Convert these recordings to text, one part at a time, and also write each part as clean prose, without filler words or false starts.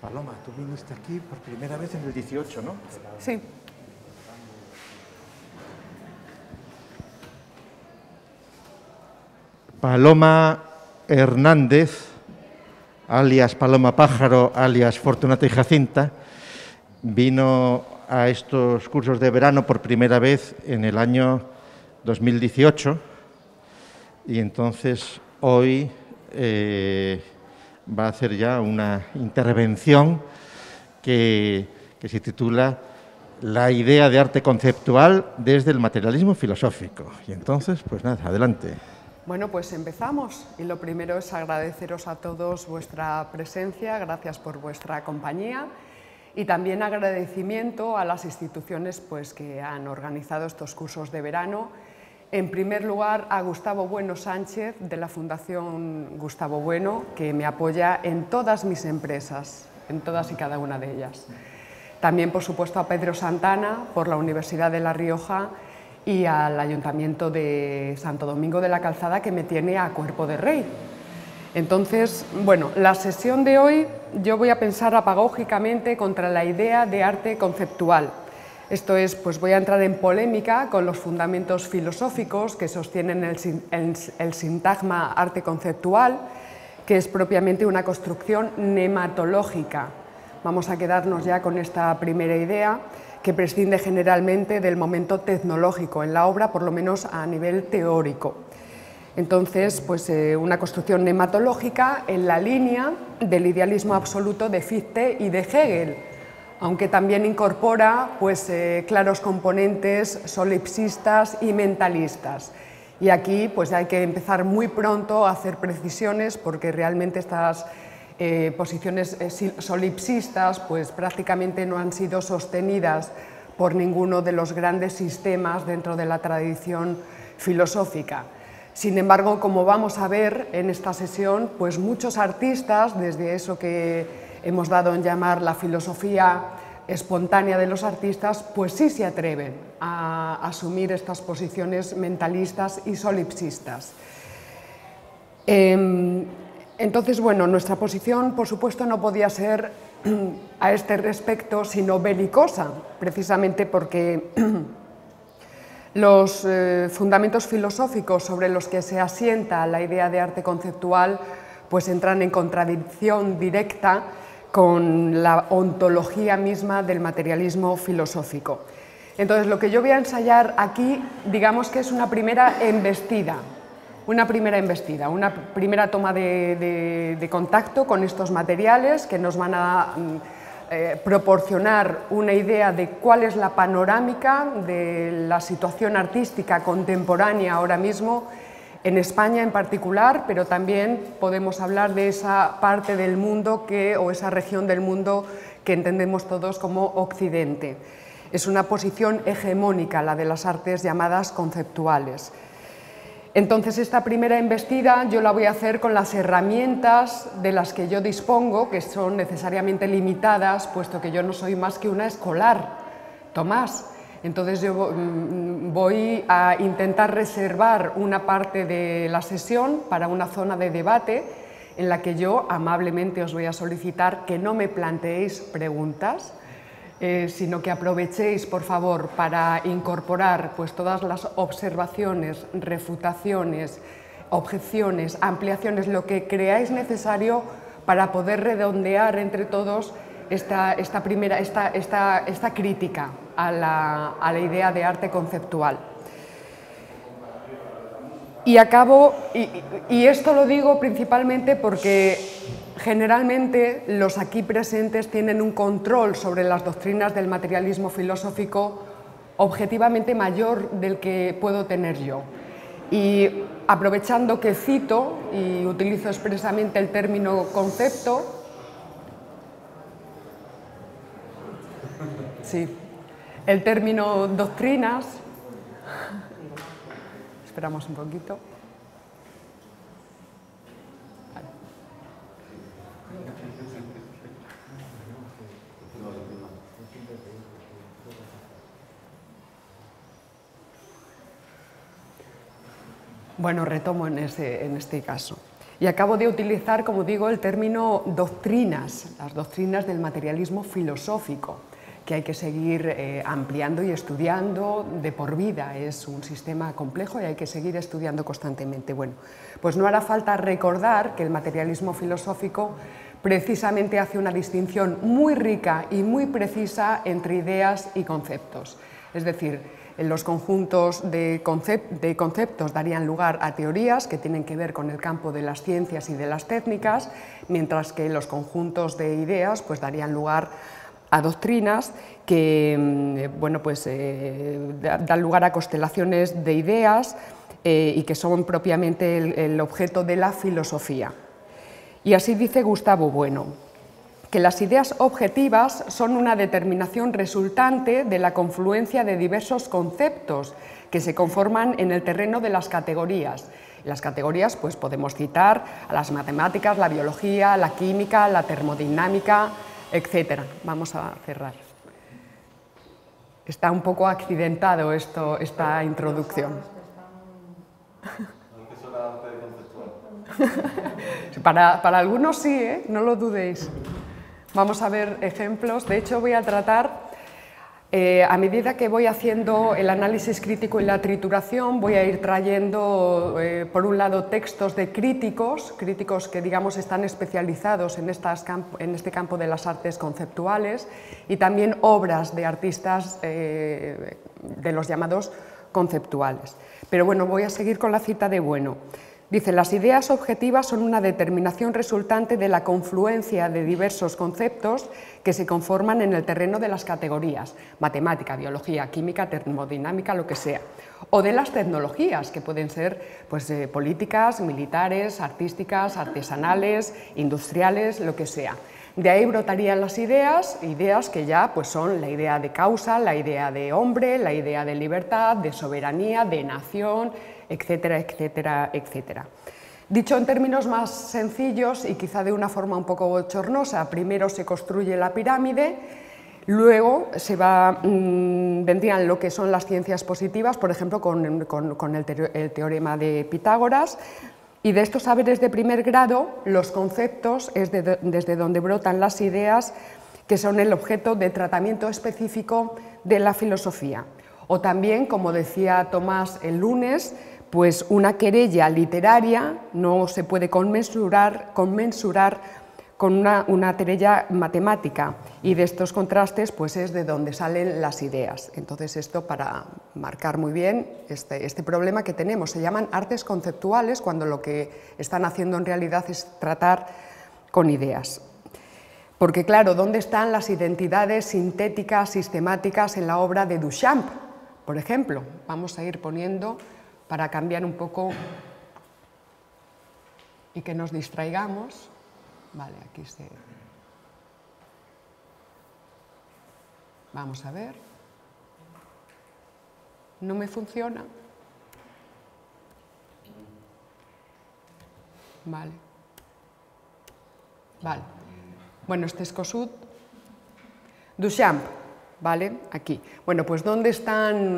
Paloma, tú viniste aquí por primera vez en el 18, ¿no? Sí. Paloma Hernández, alias Paloma Pájaro, alias Fortunata y Jacinta, vino a estos cursos de verano por primera vez en el año 2018 y entonces hoy va a hacer ya una intervención que se titula La idea de arte conceptual desde el materialismo filosófico. Y entonces, pues nada, adelante. Bueno, pues empezamos y lo primero es agradeceros a todos vuestra presencia, gracias por vuestra compañía y también agradecimiento a las instituciones pues, que han organizado estos cursos de verano. En primer lugar, a Gustavo Bueno Sánchez, de la Fundación Gustavo Bueno, que me apoya en todas mis empresas, en todas y cada una de ellas. También, por supuesto, a Pedro Santana, por la Universidad de La Rioja, y al Ayuntamiento de Santo Domingo de la Calzada, que me tiene a cuerpo de rey. Entonces, bueno, la sesión de hoy yo voy a pensar apagógicamente contra la idea de arte conceptual. Esto es, pues voy a entrar en polémica con los fundamentos filosóficos que sostienen el sintagma arte conceptual, que es propiamente una construcción nematológica. Vamos a quedarnos ya con esta primera idea, que prescinde generalmente del momento tecnológico en la obra, por lo menos a nivel teórico. Entonces, pues una construcción nematológica en la línea del idealismo absoluto de Fichte y de Hegel, aunque también incorpora pues, claros componentes solipsistas y mentalistas. Y aquí pues, hay que empezar muy pronto a hacer precisiones, porque realmente estas posiciones solipsistas pues, prácticamente no han sido sostenidas por ninguno de los grandes sistemas dentro de la tradición filosófica. Sin embargo, como vamos a ver en esta sesión, pues muchos artistas, desde eso que hemos dado en llamar la filosofía espontánea de los artistas, pues sí se atreven a asumir estas posiciones mentalistas y solipsistas. Entonces, bueno, nuestra posición, por supuesto, no podía ser a este respecto sino belicosa, precisamente porque los fundamentos filosóficos sobre los que se asienta la idea de arte conceptual pues entran en contradicción directa con la ontología misma del materialismo filosófico. Entonces, lo que yo voy a ensayar aquí, digamos que es una primera embestida, una primera toma de contacto con estos materiales que nos van a proporcionar una idea de cuál es la panorámica de la situación artística contemporánea ahora mismo en España en particular, pero también podemos hablar de esa parte del mundo o esa región del mundo que entendemos todos como Occidente. Es una posición hegemónica la de las artes llamadas conceptuales. Entonces, esta primera embestida yo la voy a hacer con las herramientas de las que yo dispongo, que son necesariamente limitadas, puesto que yo no soy más que una escolar, Tomás. Entonces, yo voy a intentar reservar una parte de la sesión para una zona de debate en la que yo amablemente os voy a solicitar que no me planteéis preguntas, sino que aprovechéis, por favor, para incorporar pues, todas las observaciones, refutaciones, objeciones, ampliaciones, lo que creáis necesario para poder redondear entre todos esta crítica a la idea de arte conceptual. Y esto lo digo principalmente porque generalmente los aquí presentes tienen un control sobre las doctrinas del materialismo filosófico objetivamente mayor del que puedo tener yo. Y aprovechando que cito y utilizo expresamente el término concepto, sí, el término doctrinas, esperamos un poquito. Bueno, retomo en este caso. Y acabo de utilizar, como digo, el término doctrinas, las doctrinas del materialismo filosófico, que hay que seguir ampliando y estudiando de por vida. Es un sistema complejo y hay que seguir estudiando constantemente. Bueno, pues no hará falta recordar que el materialismo filosófico precisamente hace una distinción muy rica y muy precisa entre ideas y conceptos. Es decir, los conjuntos de conceptos darían lugar a teorías que tienen que ver con el campo de las ciencias y de las técnicas, mientras que los conjuntos de ideas pues darían lugar a doctrinas que bueno, pues, dan lugar a constelaciones de ideas y que son propiamente el objeto de la filosofía. Y así dice Gustavo Bueno, que las ideas objetivas son una determinación resultante de la confluencia de diversos conceptos que se conforman en el terreno de las categorías. Las categorías pues, podemos citar a las matemáticas, la biología, la química, la termodinámica, etc. Vamos a cerrar. Está un poco accidentado esta introducción. Para algunos sí, no lo dudéis. Vamos a ver ejemplos. De hecho, voy a tratar, a medida que voy haciendo el análisis crítico y la trituración, voy a ir trayendo, por un lado, textos de críticos que, digamos, están especializados en este campo de las artes conceptuales, y también obras de artistas de los llamados conceptuales. Pero bueno, voy a seguir con la cita de Bueno. Dice, las ideas objetivas son una determinación resultante de la confluencia de diversos conceptos que se conforman en el terreno de las categorías, matemática, biología, química, termodinámica, lo que sea, o de las tecnologías, que pueden ser pues, políticas, militares, artísticas, artesanales, industriales, lo que sea. De ahí brotarían las ideas que ya pues, son la idea de causa, la idea de hombre, la idea de libertad, de soberanía, de nación, etcétera, etcétera, etcétera. Dicho en términos más sencillos y quizá de una forma un poco bochornosa, primero se construye la pirámide, luego vendrían lo que son las ciencias positivas, por ejemplo, con el teorema de Pitágoras, y de estos saberes de primer grado, los conceptos es desde donde brotan las ideas que son el objeto de tratamiento específico de la filosofía. O también, como decía Tomás el lunes, pues una querella literaria no se puede conmensurar con una querella matemática, y de estos contrastes pues es de donde salen las ideas. Entonces esto para marcar muy bien este problema que tenemos. Se llaman artes conceptuales cuando lo que están haciendo en realidad es tratar con ideas. Porque claro, ¿dónde están las identidades sintéticas, sistemáticas en la obra de Duchamp? Por ejemplo, vamos a ir poniendo para cambiar un poco y que nos distraigamos. Vale, aquí se... Vamos a ver. ¿No me funciona? Vale. Vale. Bueno, este es Kossuth. Duchamp, ¿vale? Aquí. Bueno, pues ¿dónde están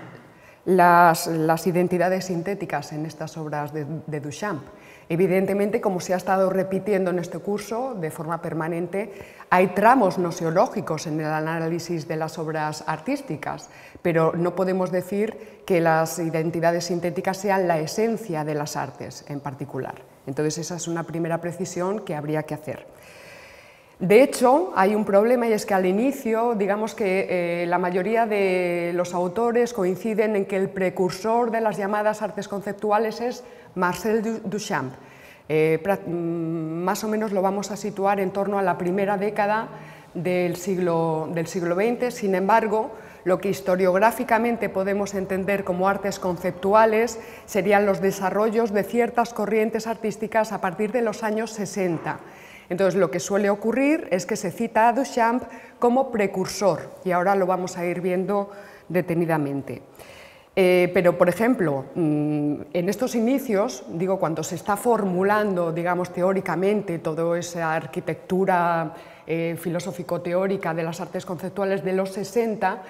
las identidades sintéticas en estas obras de Duchamp? Evidentemente, como se ha estado repitiendo en este curso de forma permanente, hay tramos noseológicos en el análisis de las obras artísticas, pero no podemos decir que las identidades sintéticas sean la esencia de las artes en particular. Entonces, esa es una primera precisión que habría que hacer. De hecho, hay un problema, y es que al inicio, digamos que la mayoría de los autores coinciden en que el precursor de las llamadas artes conceptuales es Marcel Duchamp. Más o menos lo vamos a situar en torno a la primera década del siglo XX. Sin embargo, lo que historiográficamente podemos entender como artes conceptuales serían los desarrollos de ciertas corrientes artísticas a partir de los años 60. Entonces, lo que suele ocurrir es que se cita a Duchamp como precursor, y ahora lo vamos a ir viendo detenidamente. Pero, por ejemplo, en estos inicios, digo, cuando se está formulando, digamos, teóricamente toda esa arquitectura filosófico-teórica de las artes conceptuales de los 60,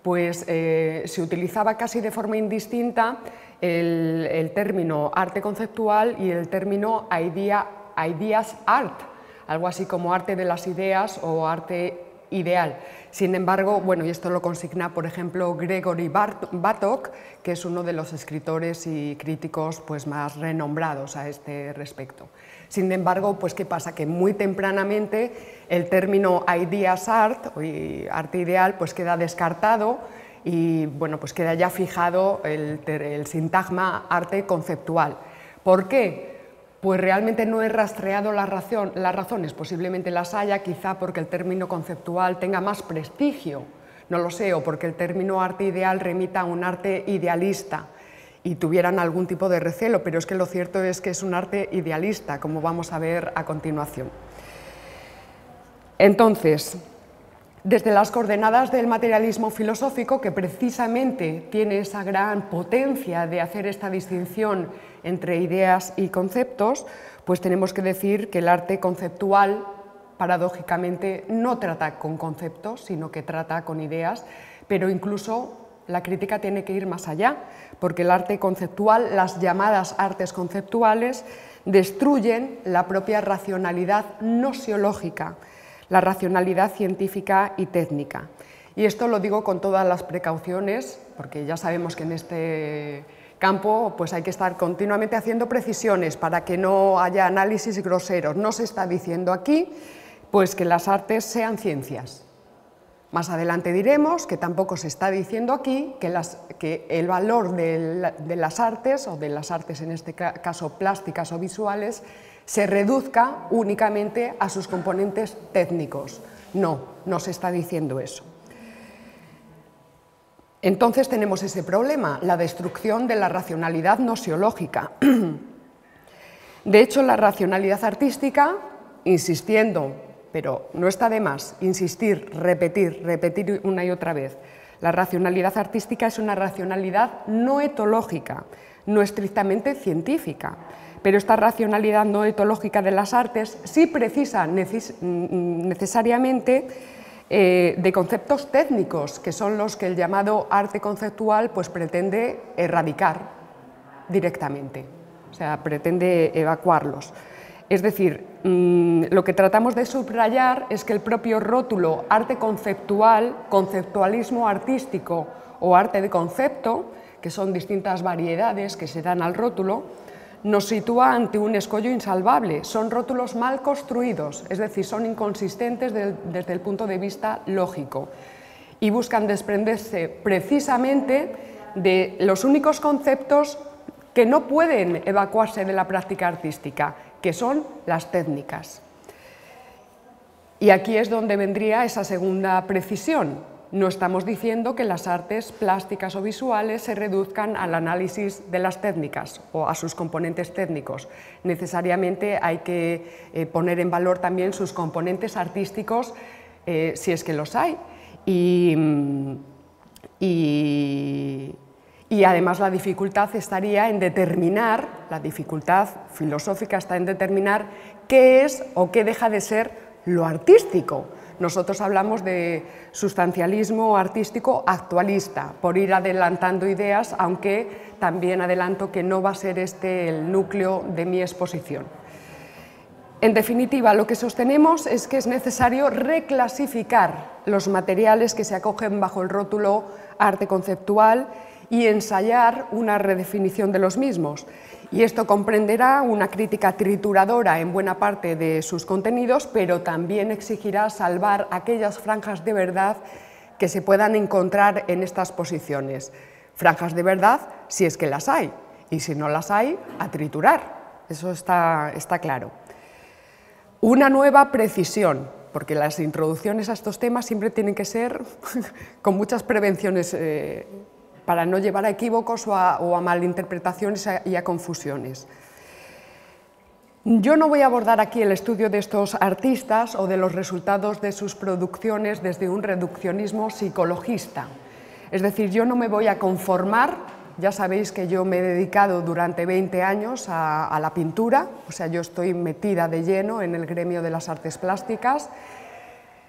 pues se utilizaba casi de forma indistinta el término arte conceptual y el término ideas art, algo así como arte de las ideas o arte ideal. Sin embargo, bueno, y esto lo consigna, por ejemplo, Gregory Batok, que es uno de los escritores y críticos pues, más renombrados a este respecto. Sin embargo, pues, ¿qué pasa? Que muy tempranamente el término ideas art, o arte ideal, pues queda descartado y bueno, pues queda ya fijado el sintagma arte conceptual. ¿Por qué? Pues realmente no he rastreado las razones, posiblemente las haya, quizá porque el término conceptual tenga más prestigio, no lo sé, o porque el término arte ideal remita a un arte idealista y tuvieran algún tipo de recelo, pero es que lo cierto es que es un arte idealista, como vamos a ver a continuación. Entonces, desde las coordenadas del materialismo filosófico, que precisamente tiene esa gran potencia de hacer esta distinción entre ideas y conceptos, pues tenemos que decir que el arte conceptual, paradójicamente, no trata con conceptos, sino que trata con ideas, pero incluso la crítica tiene que ir más allá, porque el arte conceptual, las llamadas artes conceptuales, destruyen la propia racionalidad nosiológica, la racionalidad científica y técnica. Y esto lo digo con todas las precauciones, porque ya sabemos que en este campo pues hay que estar continuamente haciendo precisiones para que no haya análisis groseros. No se está diciendo aquí pues, que las artes sean ciencias. Más adelante diremos que tampoco se está diciendo aquí que el valor de las artes, o de las artes en este caso plásticas o visuales, se reduzca únicamente a sus componentes técnicos. No, no se está diciendo eso. Entonces tenemos ese problema, la destrucción de la racionalidad nosiológica. De hecho, la racionalidad artística, insistiendo, pero no está de más, insistir, repetir una y otra vez, la racionalidad artística es una racionalidad no etológica, no estrictamente científica. Pero esta racionalidad no etológica de las artes sí precisa necesariamente de conceptos técnicos, que son los que el llamado arte conceptual pues, pretende erradicar directamente, o sea, pretende evacuarlos. Es decir, lo que tratamos de subrayar es que el propio rótulo arte conceptual, conceptualismo artístico o arte de concepto, que son distintas variedades que se dan al rótulo, nos sitúa ante un escollo insalvable. Son rótulos mal construidos, es decir, son inconsistentes desde el punto de vista lógico y buscan desprenderse precisamente de los únicos conceptos que no pueden evacuarse de la práctica artística, que son las técnicas. Y aquí es donde vendría esa segunda precisión. No estamos diciendo que las artes plásticas o visuales se reduzcan al análisis de las técnicas o a sus componentes técnicos. Necesariamente hay que poner en valor también sus componentes artísticos, si es que los hay. Y además la dificultad estaría en determinar, la dificultad filosófica está en determinar qué es o qué deja de ser lo artístico. Nosotros hablamos de sustancialismo artístico actualista, por ir adelantando ideas, aunque también adelanto que no va a ser este el núcleo de mi exposición. En definitiva, lo que sostenemos es que es necesario reclasificar los materiales que se acogen bajo el rótulo arte conceptual y ensayar una redefinición de los mismos. Y esto comprenderá una crítica trituradora en buena parte de sus contenidos, pero también exigirá salvar aquellas franjas de verdad que se puedan encontrar en estas posiciones. Franjas de verdad, si es que las hay, y si no las hay, a triturar. Eso está claro. Una nueva precisión, porque las introducciones a estos temas siempre tienen que ser con muchas prevenciones para no llevar a equívocos o a malinterpretaciones y a confusiones. Yo no voy a abordar aquí el estudio de estos artistas o de los resultados de sus producciones desde un reduccionismo psicologista. Es decir, yo no me voy a conformar, ya sabéis que yo me he dedicado durante 20 años a la pintura, o sea, yo estoy metida de lleno en el gremio de las artes plásticas.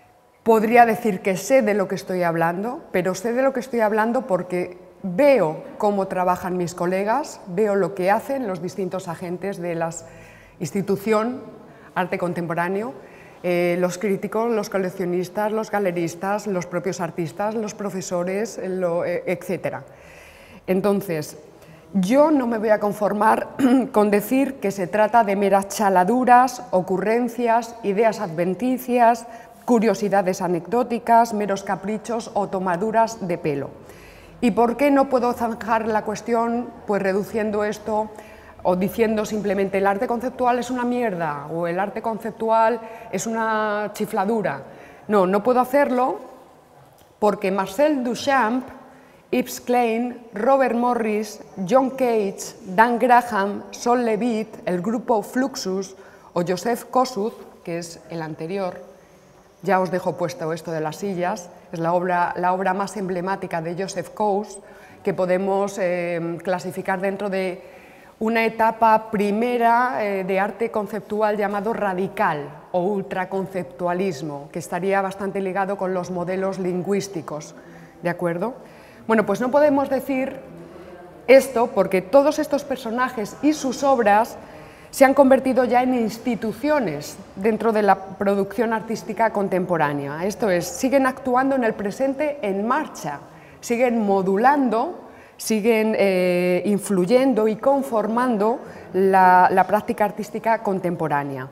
podría decir que sé de lo que estoy hablando, pero sé de lo que estoy hablando porque veo cómo trabajan mis colegas, veo lo que hacen los distintos agentes de la institución arte contemporáneo, los críticos, los coleccionistas, los galeristas, los propios artistas, los profesores, etc. Entonces, yo no me voy a conformar con decir que se trata de meras chaladuras, ocurrencias, ideas adventicias, curiosidades anecdóticas, meros caprichos o tomaduras de pelo. ¿Y por qué no puedo zanjar la cuestión pues reduciendo esto o diciendo simplemente el arte conceptual es una mierda o el arte conceptual es una chifladura? No, no puedo hacerlo porque Marcel Duchamp, Yves Klein, Robert Morris, John Cage, Dan Graham, Sol Levitt, el grupo Fluxus o Joseph Kosuth, que es el anterior, ya os dejo puesto esto de las sillas, es la obra más emblemática de Joseph Kosuth, que podemos clasificar dentro de una etapa primera de arte conceptual llamado radical o ultraconceptualismo, que estaría bastante ligado con los modelos lingüísticos, ¿de acuerdo? Bueno, pues no podemos decir esto porque todos estos personajes y sus obras se han convertido ya en instituciones dentro de la producción artística contemporánea. Esto es, siguen actuando en el presente en marcha, siguen modulando, siguen influyendo y conformando la práctica artística contemporánea.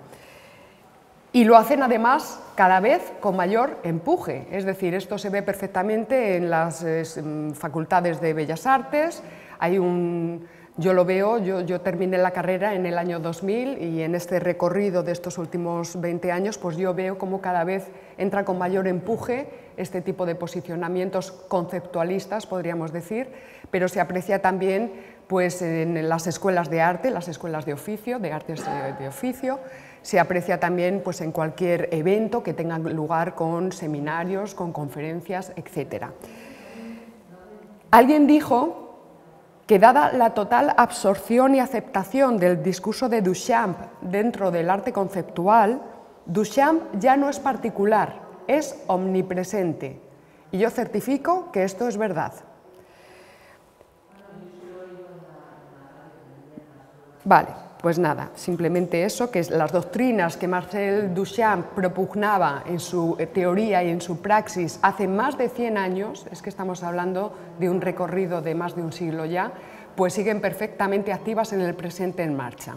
Y lo hacen además cada vez con mayor empuje, es decir, esto se ve perfectamente en las facultades de Bellas Artes. Yo lo veo, yo terminé la carrera en el año 2000 y en este recorrido de estos últimos 20 años pues yo veo cómo cada vez entra con mayor empuje este tipo de posicionamientos conceptualistas, podríamos decir, pero se aprecia también pues, en las escuelas de arte, las escuelas de oficio, de artes de oficio, se aprecia también pues, en cualquier evento que tenga lugar con seminarios, con conferencias, etc. Alguien dijo que dada la total absorción y aceptación del discurso de Duchamp dentro del arte conceptual, Duchamp ya no es particular, es omnipresente. Y yo certifico que esto es verdad. Vale, pues nada, simplemente eso, que las doctrinas que Marcel Duchamp propugnaba en su teoría y en su praxis hace más de 100 años, es que estamos hablando de un recorrido de más de un siglo ya, pues siguen perfectamente activas en el presente en marcha.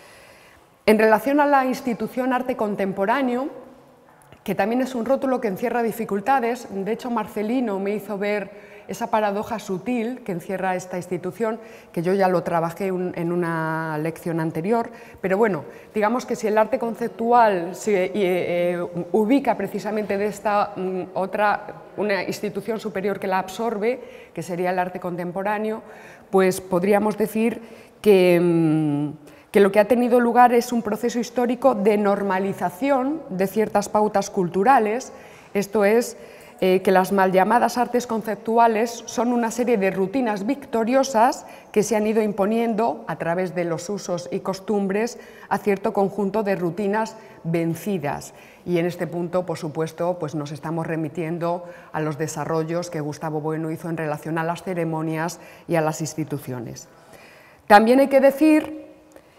En relación a la institución arte contemporáneo, que también es un rótulo que encierra dificultades, de hecho Marcelino me hizo ver esa paradoja sutil que encierra esta institución, que yo ya lo trabajé en una lección anterior, pero bueno, digamos que si el arte conceptual se ubica precisamente de esta una institución superior que la absorbe, que sería el arte contemporáneo, pues podríamos decir que lo que ha tenido lugar es un proceso histórico de normalización de ciertas pautas culturales, esto es, que las mal llamadas artes conceptuales son una serie de rutinas victoriosas que se han ido imponiendo a través de los usos y costumbres a cierto conjunto de rutinas vencidas. Y en este punto, por supuesto, pues nos estamos remitiendo a los desarrollos que Gustavo Bueno hizo en relación a las ceremonias y a las instituciones. También hay que decir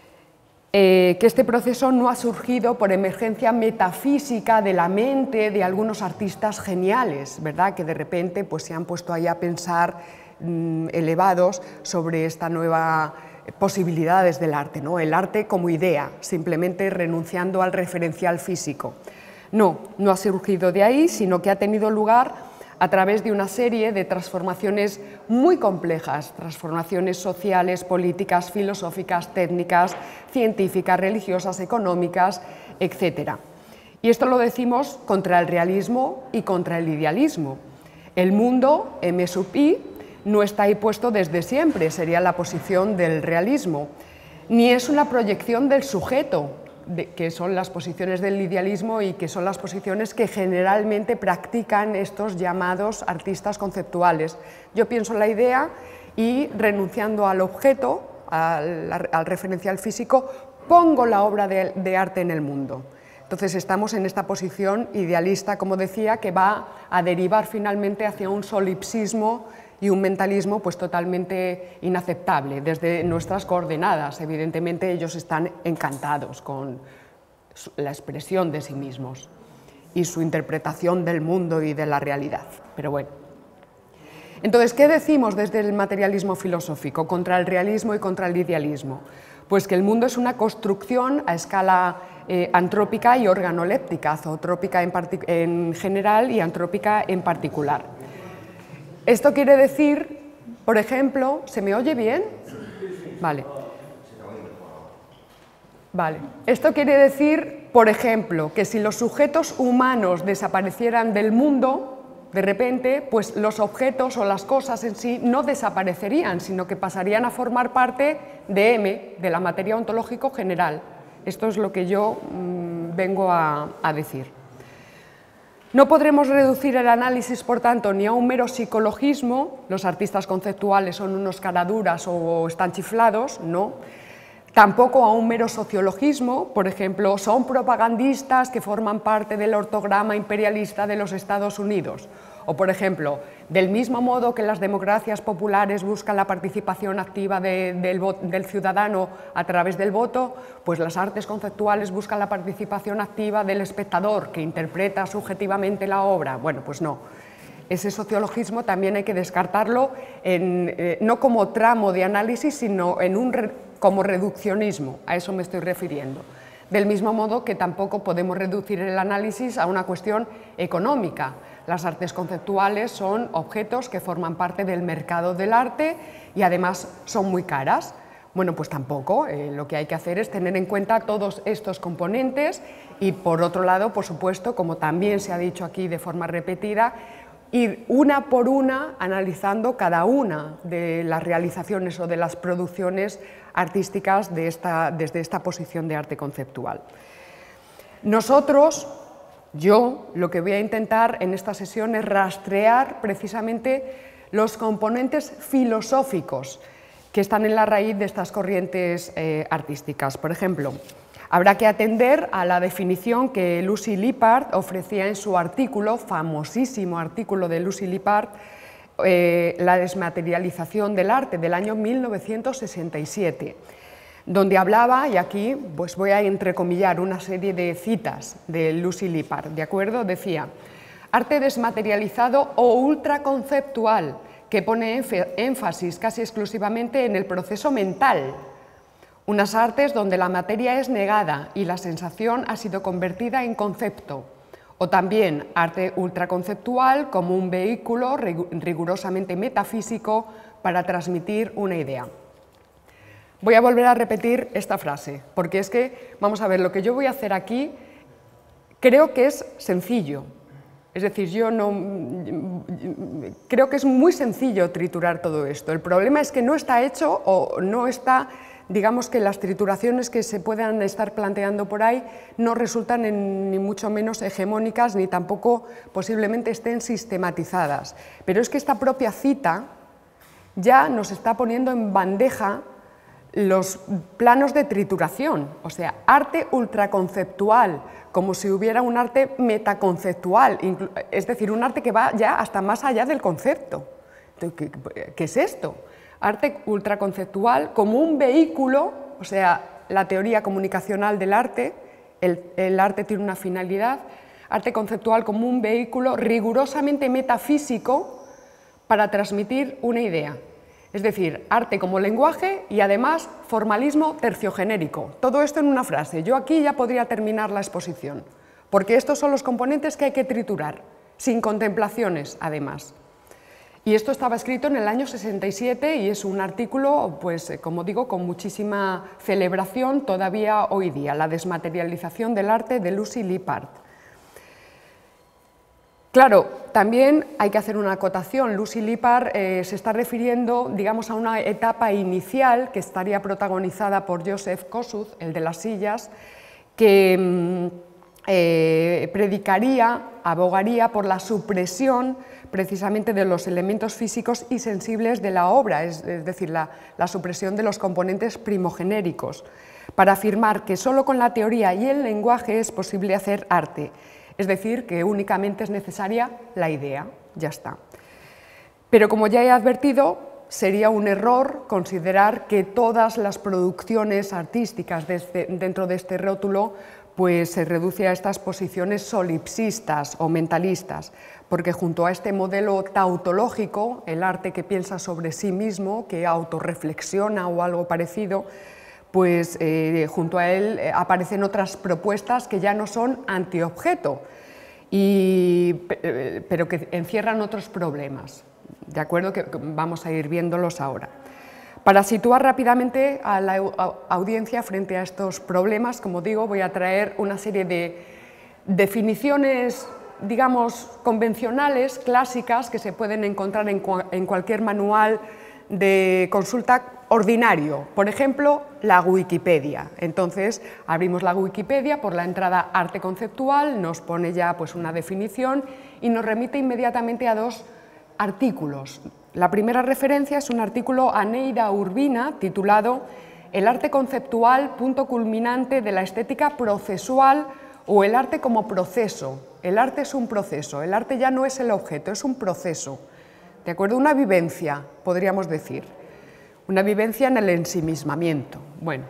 que este proceso no ha surgido por emergencia metafísica de la mente de algunos artistas geniales, ¿verdad? Que de repente pues, se han puesto ahí a pensar elevados sobre esta nueva posibilidades del arte, ¿no? El arte como idea, simplemente renunciando al referencial físico. No, no ha surgido de ahí, sino que ha tenido lugar a través de una serie de transformaciones muy complejas, transformaciones sociales, políticas, filosóficas, técnicas, científicas, religiosas, económicas, etc. Y esto lo decimos contra el realismo y contra el idealismo. El mundo, M sub I, no está ahí puesto desde siempre, sería la posición del realismo, ni es una proyección del sujeto, que son las posiciones del idealismo y que son las posiciones que generalmente practican estos llamados artistas conceptuales. Yo pienso la idea y, renunciando al objeto, al referencial físico, pongo la obra de arte en el mundo. Entonces estamos en esta posición idealista, como decía, que va a derivar finalmente hacia un solipsismo y un mentalismo pues totalmente inaceptable desde nuestras coordenadas. Evidentemente ellos están encantados con la expresión de sí mismos y su interpretación del mundo y de la realidad. Pero bueno. Entonces, ¿qué decimos desde el materialismo filosófico contra el realismo y contra el idealismo? Pues que el mundo es una construcción a escala antrópica y organoléptica, zootrópica en general y antrópica en particular. Esto quiere decir, por ejemplo, ¿se me oye bien? Vale. Vale. Esto quiere decir, por ejemplo, que si los sujetos humanos desaparecieran del mundo, de repente, pues los objetos o las cosas en sí no desaparecerían, sino que pasarían a formar parte de M, de la materia ontológico general. Esto es lo que yo vengo a decir. No podremos reducir el análisis, por tanto, ni a un mero psicologismo, los artistas conceptuales son unos caraduras o están chiflados, no. Tampoco a un mero sociologismo, por ejemplo, son propagandistas que forman parte del ortograma imperialista de los Estados Unidos. O, por ejemplo, del mismo modo que las democracias populares buscan la participación activa del ciudadano a través del voto, pues las artes conceptuales buscan la participación activa del espectador que interpreta subjetivamente la obra. Bueno, pues no. Ese sociologismo también hay que descartarlo no como tramo de análisis, sino como reduccionismo, a eso me estoy refiriendo. Del mismo modo que tampoco podemos reducir el análisis a una cuestión económica. Las artes conceptuales son objetos que forman parte del mercado del arte y además son muy caras. Bueno, pues tampoco, lo que hay que hacer es tener en cuenta todos estos componentes y, por otro lado, por supuesto, como también se ha dicho aquí de forma repetida, ir una por una analizando cada una de las realizaciones o de las producciones artísticas desde esta posición de arte conceptual. Nosotros, yo, lo que voy a intentar en esta sesión es rastrear precisamente los componentes filosóficos que están en la raíz de estas corrientes artísticas. Por ejemplo, habrá que atender a la definición que Lucy Lippard ofrecía en su artículo, famosísimo artículo de Lucy Lippard, La desmaterialización del arte, del año 1967, donde hablaba, y aquí pues voy a entrecomillar una serie de citas de Lucy Lippard, ¿de acuerdo? Decía, arte desmaterializado o ultraconceptual, que pone énfasis casi exclusivamente en el proceso mental. Unas artes donde la materia es negada y la sensación ha sido convertida en concepto. O también arte ultraconceptual como un vehículo rigurosamente metafísico para transmitir una idea. Voy a volver a repetir esta frase, porque es que, vamos a ver, lo que yo voy a hacer aquí creo que es sencillo. Es decir, yo creo que es muy sencillo triturar todo esto. El problema es que no está hecho o no está, digamos que las trituraciones que se puedan estar planteando por ahí no resultan ni mucho menos hegemónicas ni tampoco posiblemente estén sistematizadas. Pero es que esta propia cita ya nos está poniendo en bandeja los planos de trituración, o sea, arte ultraconceptual, como si hubiera un arte metaconceptual, es decir, un arte que va ya hasta más allá del concepto. ¿Qué es esto? Arte ultraconceptual como un vehículo, o sea, la teoría comunicacional del arte, el arte tiene una finalidad, arte conceptual como un vehículo rigurosamente metafísico para transmitir una idea. Es decir, arte como lenguaje y además formalismo terciogenérico. Todo esto en una frase. Yo aquí ya podría terminar la exposición, porque estos son los componentes que hay que triturar, sin contemplaciones además. Y esto estaba escrito en el año 67 y es un artículo, pues como digo, con muchísima celebración todavía hoy día, La desmaterialización del arte de Lucy Lippard. Claro, también hay que hacer una acotación. Lucy Lippard se está refiriendo, digamos, a una etapa inicial que estaría protagonizada por Joseph Kosuth, el de las sillas, que predicaría, abogaría por la supresión precisamente de los elementos físicos y sensibles de la obra, es decir, la supresión de los componentes primogenéricos, para afirmar que solo con la teoría y el lenguaje es posible hacer arte, es decir, que únicamente es necesaria la idea, ya está. Pero como ya he advertido, sería un error considerar que todas las producciones artísticas dentro de este rótulo pues se reduce a estas posiciones solipsistas o mentalistas, porque junto a este modelo tautológico, el arte que piensa sobre sí mismo, que autorreflexiona o algo parecido, pues junto a él aparecen otras propuestas que ya no son antiobjeto, pero que encierran otros problemas. ¿De acuerdo? Que vamos a ir viéndolos ahora. Para situar rápidamente a la audiencia frente a estos problemas, como digo, voy a traer una serie de definiciones, digamos, convencionales, clásicas, que se pueden encontrar en cualquier manual de consulta ordinario. Por ejemplo, la Wikipedia. Entonces, abrimos la Wikipedia por la entrada arte conceptual, nos pone ya pues, una definición y nos remite inmediatamente a dos artículos. La primera referencia es un artículo a Neida Urbina titulado El arte conceptual, punto culminante de la estética procesual o el arte como proceso. El arte es un proceso, el arte ya no es el objeto, es un proceso. ¿De acuerdo? Una vivencia, podríamos decir. Una vivencia en el ensimismamiento. Bueno,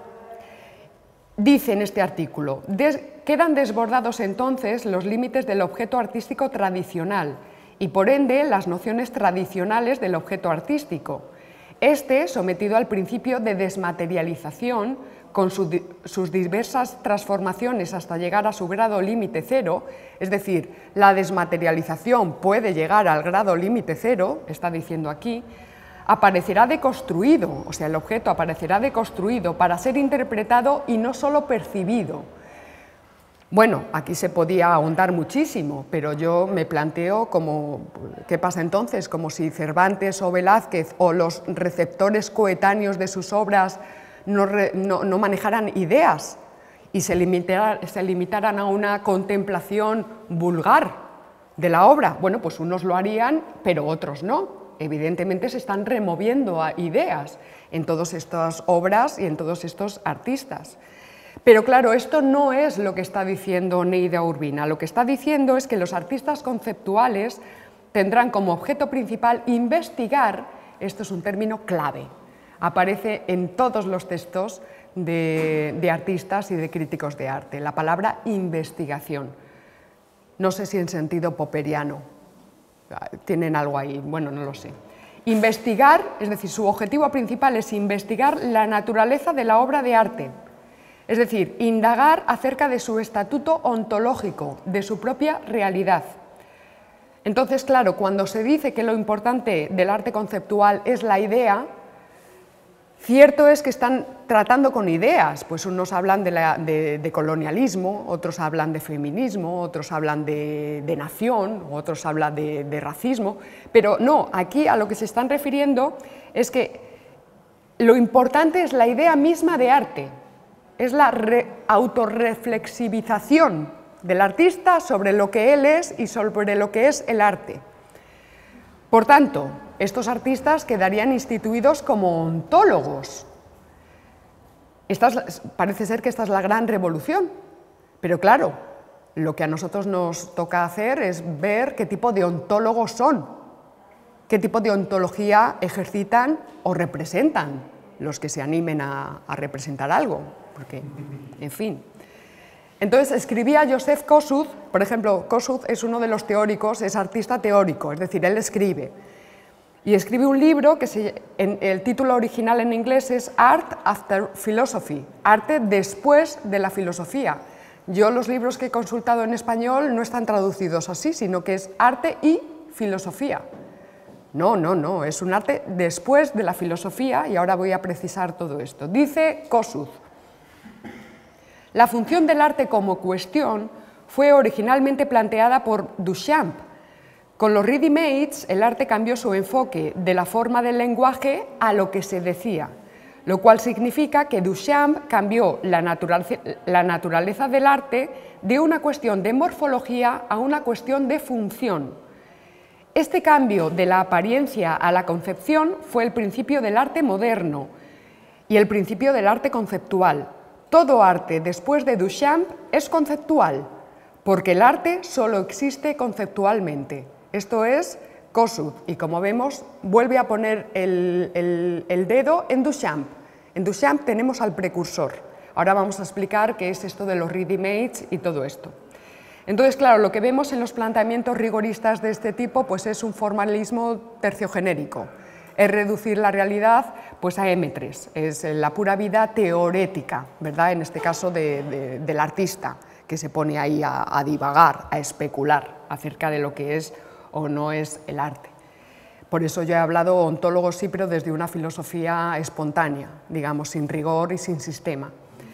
dice en este artículo, quedan desbordados entonces los límites del objeto artístico tradicional y por ende las nociones tradicionales del objeto artístico. Este, sometido al principio de desmaterialización, con sus diversas transformaciones hasta llegar a su grado límite cero, es decir, la desmaterialización puede llegar al grado límite cero, está diciendo aquí, aparecerá deconstruido, o sea, el objeto aparecerá deconstruido para ser interpretado y no solo percibido. Bueno, aquí se podía ahondar muchísimo, pero yo me planteo ¿qué pasa entonces? Como si Cervantes o Velázquez o los receptores coetáneos de sus obras no manejaran ideas y se limitaran a una contemplación vulgar de la obra. Bueno, pues unos lo harían, pero otros no. Evidentemente se están removiendo ideas en todas estas obras y en todos estos artistas. Pero claro, esto no es lo que está diciendo Neida Urbina. Lo que está diciendo es que los artistas conceptuales tendrán como objeto principal investigar, esto es un término clave, aparece en todos los textos de artistas y de críticos de arte, la palabra investigación. No sé si en sentido popperiano, tienen algo ahí, bueno, no lo sé. Investigar, es decir, su objetivo principal es investigar la naturaleza de la obra de arte, es decir, indagar acerca de su estatuto ontológico, de su propia realidad. Entonces, claro, cuando se dice que lo importante del arte conceptual es la idea, cierto es que están tratando con ideas, pues unos hablan de colonialismo, otros hablan de feminismo, otros hablan de nación, otros hablan de racismo, pero no, aquí a lo que se están refiriendo es que lo importante es la idea misma de arte, es la autorreflexivización del artista sobre lo que él es y sobre lo que es el arte. Por tanto, estos artistas quedarían instituidos como ontólogos. Parece ser que esta es la gran revolución, pero claro, lo que a nosotros nos toca hacer es ver qué tipo de ontólogos son, qué tipo de ontología ejercitan o representan los que se animen a representar algo, porque, en fin. Entonces escribía Joseph Kosuth, por ejemplo, Kosuth es uno de los teóricos, es artista teórico, es decir, él escribe. Y escribe un libro que el título original en inglés es Art After Philosophy, arte después de la filosofía. Yo los libros que he consultado en español no están traducidos así, sino que es arte y filosofía. No, es un arte después de la filosofía y ahora voy a precisar todo esto. Dice Kosuth, la función del arte como cuestión fue originalmente planteada por Duchamp. Con los ready-mades, el arte cambió su enfoque de la forma del lenguaje a lo que se decía, lo cual significa que Duchamp cambió la naturaleza del arte de una cuestión de morfología a una cuestión de función. Este cambio de la apariencia a la concepción fue el principio del arte moderno y el principio del arte conceptual. Todo arte después de Duchamp es conceptual, porque el arte solo existe conceptualmente. Esto es Kossuth, y como vemos, vuelve a poner el dedo en Duchamp. En Duchamp tenemos al precursor. Ahora vamos a explicar qué es esto de los ready-mades y todo esto. Entonces, claro, lo que vemos en los planteamientos rigoristas de este tipo pues es un formalismo terciogenérico. Es reducir la realidad pues a M3, es la pura vida teorética, ¿verdad? En este caso del artista, que se pone ahí a divagar, a especular acerca de lo que es o no es el arte. Por eso yo he hablado ontólogos sí, pero desde una filosofía espontánea, digamos, sin rigor y sin sistema.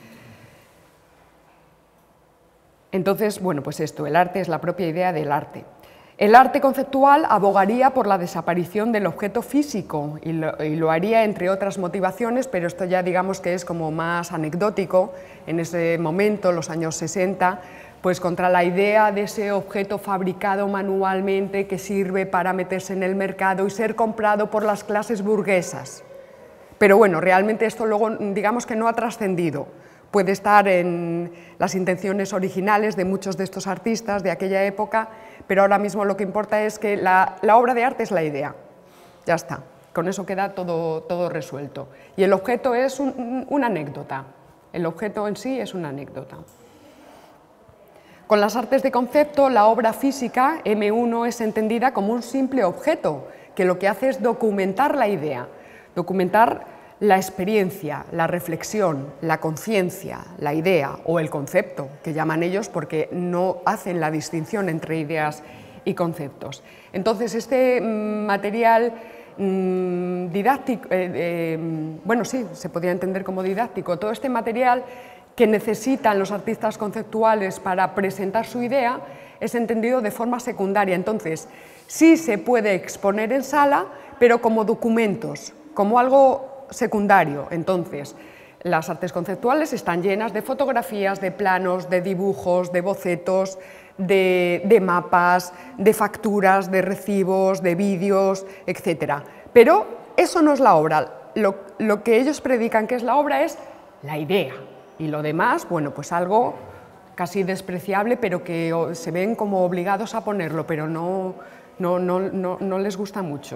Entonces, bueno, pues esto, el arte es la propia idea del arte. El arte conceptual abogaría por la desaparición del objeto físico y lo haría entre otras motivaciones, pero esto ya digamos que es como más anecdótico. En ese momento, los años 60, pues contra la idea de ese objeto fabricado manualmente que sirve para meterse en el mercado y ser comprado por las clases burguesas. Pero bueno, realmente esto luego digamos que no ha trascendido. Puede estar en las intenciones originales de muchos de estos artistas de aquella época, pero ahora mismo lo que importa es que la obra de arte es la idea. Ya está, con eso queda todo resuelto. Y el objeto es una anécdota, el objeto en sí es una anécdota. Con las artes de concepto, la obra física, M1, es entendida como un simple objeto, que lo que hace es documentar la idea, documentar la experiencia, la reflexión, la conciencia, la idea o el concepto, que llaman ellos porque no hacen la distinción entre ideas y conceptos. Entonces, este material didáctico, bueno, sí, se podría entender como didáctico, todo este material que necesitan los artistas conceptuales para presentar su idea es entendido de forma secundaria. Entonces, sí se puede exponer en sala, pero como documentos, como algo secundario. Entonces, las artes conceptuales están llenas de fotografías, de planos, de dibujos, de bocetos, de mapas, de facturas, de recibos, de vídeos, etc. Pero eso no es la obra. Lo que ellos predican que es la obra es la idea. Y lo demás, bueno, pues algo casi despreciable, pero que se ven como obligados a ponerlo, pero no les gusta mucho.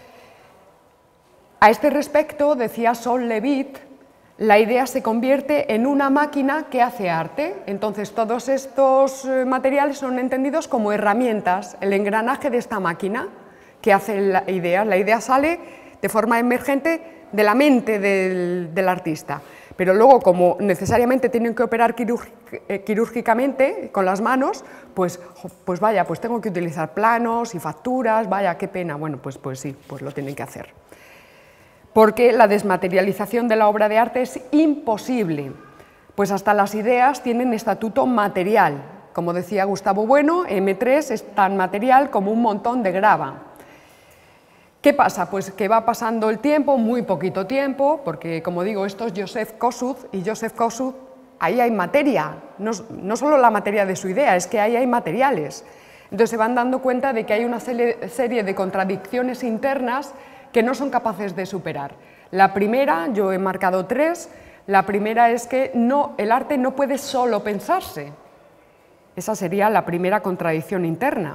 A este respecto, decía Sol Levitt, la idea se convierte en una máquina que hace arte. Entonces, todos estos materiales son entendidos como herramientas, el engranaje de esta máquina que hace la idea. La idea sale de forma emergente de la mente del artista, pero luego, como necesariamente tienen que operar quirúrgicamente con las manos, pues vaya, pues tengo que utilizar planos y facturas, vaya, qué pena. Bueno, pues sí, pues lo tienen que hacer. Porque la desmaterialización de la obra de arte es imposible, pues hasta las ideas tienen estatuto material. Como decía Gustavo Bueno, M3 es tan material como un montón de grava. ¿Qué pasa? Pues que va pasando el tiempo, muy poquito tiempo, porque como digo, esto es Joseph Kossuth, y Joseph Kossuth, ahí hay materia, no solo la materia de su idea, es que ahí hay materiales. Entonces se van dando cuenta de que hay una serie de contradicciones internas que no son capaces de superar. La primera, yo he marcado 3, la primera es que el arte no puede solo pensarse. Esa sería la primera contradicción interna.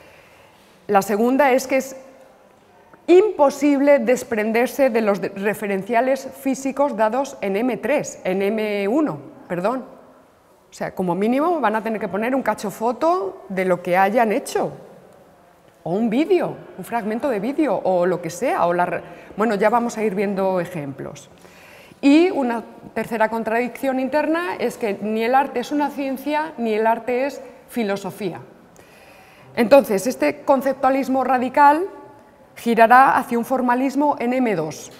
La segunda es que es imposible desprenderse de los referenciales físicos dados en M3, en M1, perdón. O sea, como mínimo van a tener que poner un cachofoto de lo que hayan hecho. O un vídeo, un fragmento de vídeo, o lo que sea, bueno, ya vamos a ir viendo ejemplos. Y una tercera contradicción interna es que ni el arte es una ciencia, ni el arte es filosofía. Entonces, este conceptualismo radical girará hacia un formalismo en M2.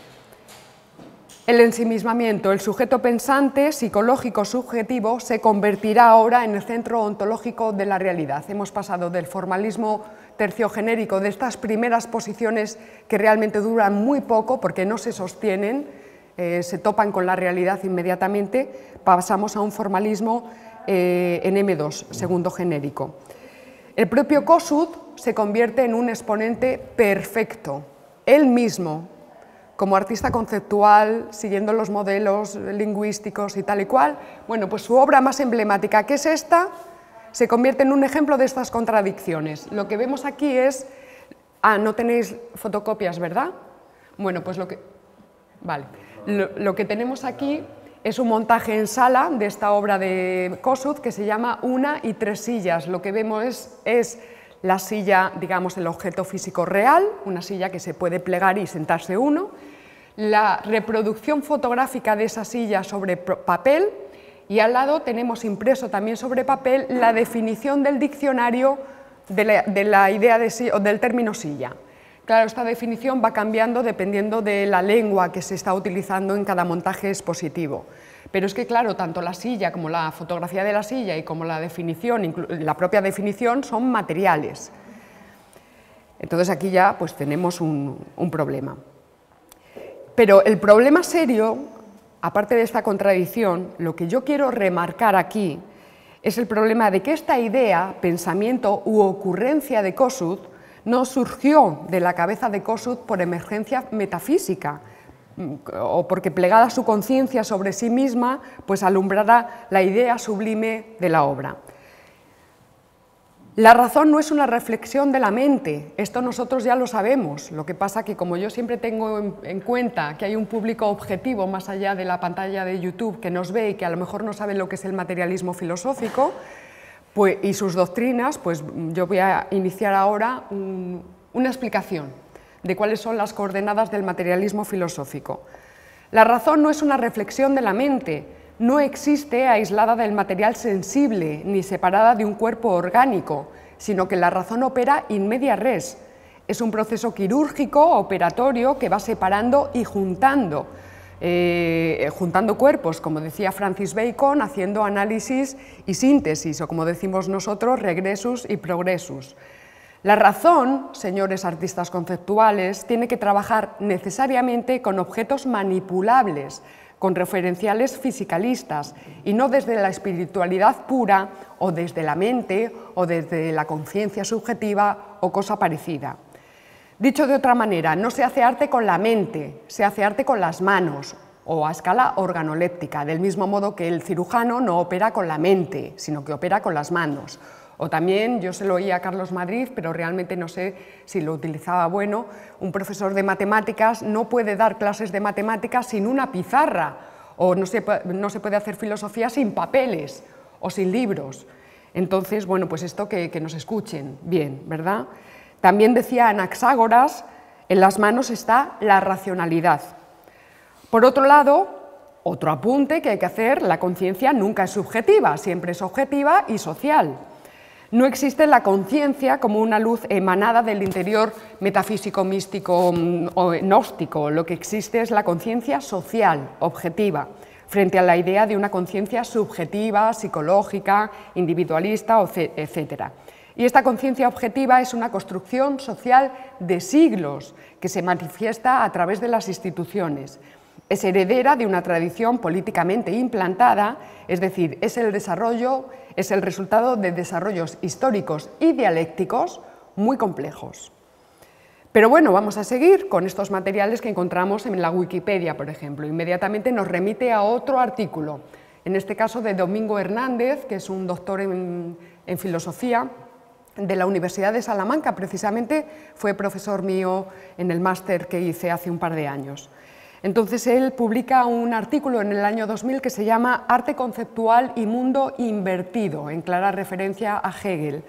El ensimismamiento, el sujeto pensante, psicológico, subjetivo, se convertirá ahora en el centro ontológico de la realidad. Hemos pasado del formalismo terciogenérico, de estas primeras posiciones que realmente duran muy poco porque no se sostienen, se topan con la realidad inmediatamente, pasamos a un formalismo en M2, segundo genérico. El propio Kossuth se convierte en un exponente perfecto, él mismo, como artista conceptual, siguiendo los modelos lingüísticos y tal y cual. Bueno, pues su obra más emblemática, que es esta, se convierte en un ejemplo de estas contradicciones. Lo que vemos aquí es... no tenéis fotocopias, ¿verdad? Bueno, pues lo que tenemos aquí es un montaje en sala de esta obra de Kossuth que se llama Una y tres sillas. Lo que vemos es la silla, digamos, el objeto físico real, una silla que se puede plegar y sentarse uno, la reproducción fotográfica de esa silla sobre papel, y al lado tenemos impreso también sobre papel la definición del diccionario de la idea del término silla. Claro, esta definición va cambiando dependiendo de la lengua que se está utilizando en cada montaje expositivo. Pero es que, claro, tanto la silla como la fotografía de la silla y como la definición, la propia definición, son materiales. Entonces aquí ya pues tenemos un problema. Pero el problema serio, aparte de esta contradicción, lo que yo quiero remarcar aquí es el problema de que esta idea, pensamiento u ocurrencia de Kossuth no surgió de la cabeza de Kossuth por emergencia metafísica o porque plegada su conciencia sobre sí misma, pues alumbrará la idea sublime de la obra. La razón no es una reflexión de la mente, esto nosotros ya lo sabemos, lo que pasa que como yo siempre tengo en cuenta que hay un público objetivo más allá de la pantalla de YouTube que nos ve y que a lo mejor no sabe lo que es el materialismo filosófico pues, y sus doctrinas, pues yo voy a iniciar ahora una explicación de cuáles son las coordenadas del materialismo filosófico. La razón no es una reflexión de la mente, no existe aislada del material sensible ni separada de un cuerpo orgánico, sino que la razón opera in media res. Es un proceso quirúrgico, operatorio, que va separando y juntando cuerpos, como decía Francis Bacon, haciendo análisis y síntesis, o como decimos nosotros, regressus y progressus. La razón, señores artistas conceptuales, tiene que trabajar necesariamente con objetos manipulables, con referenciales fisicalistas, y no desde la espiritualidad pura, o desde la mente, o desde la conciencia subjetiva, o cosa parecida. Dicho de otra manera, no se hace arte con la mente, se hace arte con las manos, o a escala organoléptica, del mismo modo que el cirujano no opera con la mente, sino que opera con las manos. O también, yo se lo oí a Carlos Madrid, pero realmente no sé si lo utilizaba bueno, un profesor de matemáticas no puede dar clases de matemáticas sin una pizarra, o no se puede hacer filosofía sin papeles o sin libros. Entonces, bueno, pues esto que nos escuchen bien, ¿verdad? También decía Anaxágoras, en las manos está la racionalidad. Por otro lado, otro apunte que hay que hacer, la conciencia nunca es subjetiva, siempre es objetiva y social. No existe la conciencia como una luz emanada del interior metafísico, místico o gnóstico. Lo que existe es la conciencia social, objetiva, frente a la idea de una conciencia subjetiva, psicológica, individualista, etc. Y esta conciencia objetiva es una construcción social de siglos que se manifiesta a través de las instituciones. Es heredera de una tradición políticamente implantada, es decir, es el resultado de desarrollos históricos y dialécticos muy complejos. Pero bueno, vamos a seguir con estos materiales que encontramos en la Wikipedia, por ejemplo. Inmediatamente nos remite a otro artículo, en este caso de Domingo Hernández, que es un doctor en filosofía de la Universidad de Salamanca, precisamente fue profesor mío en el máster que hice hace un par de años. Entonces él publica un artículo en el año 2000 que se llama Arte conceptual y mundo invertido, en clara referencia a Hegel.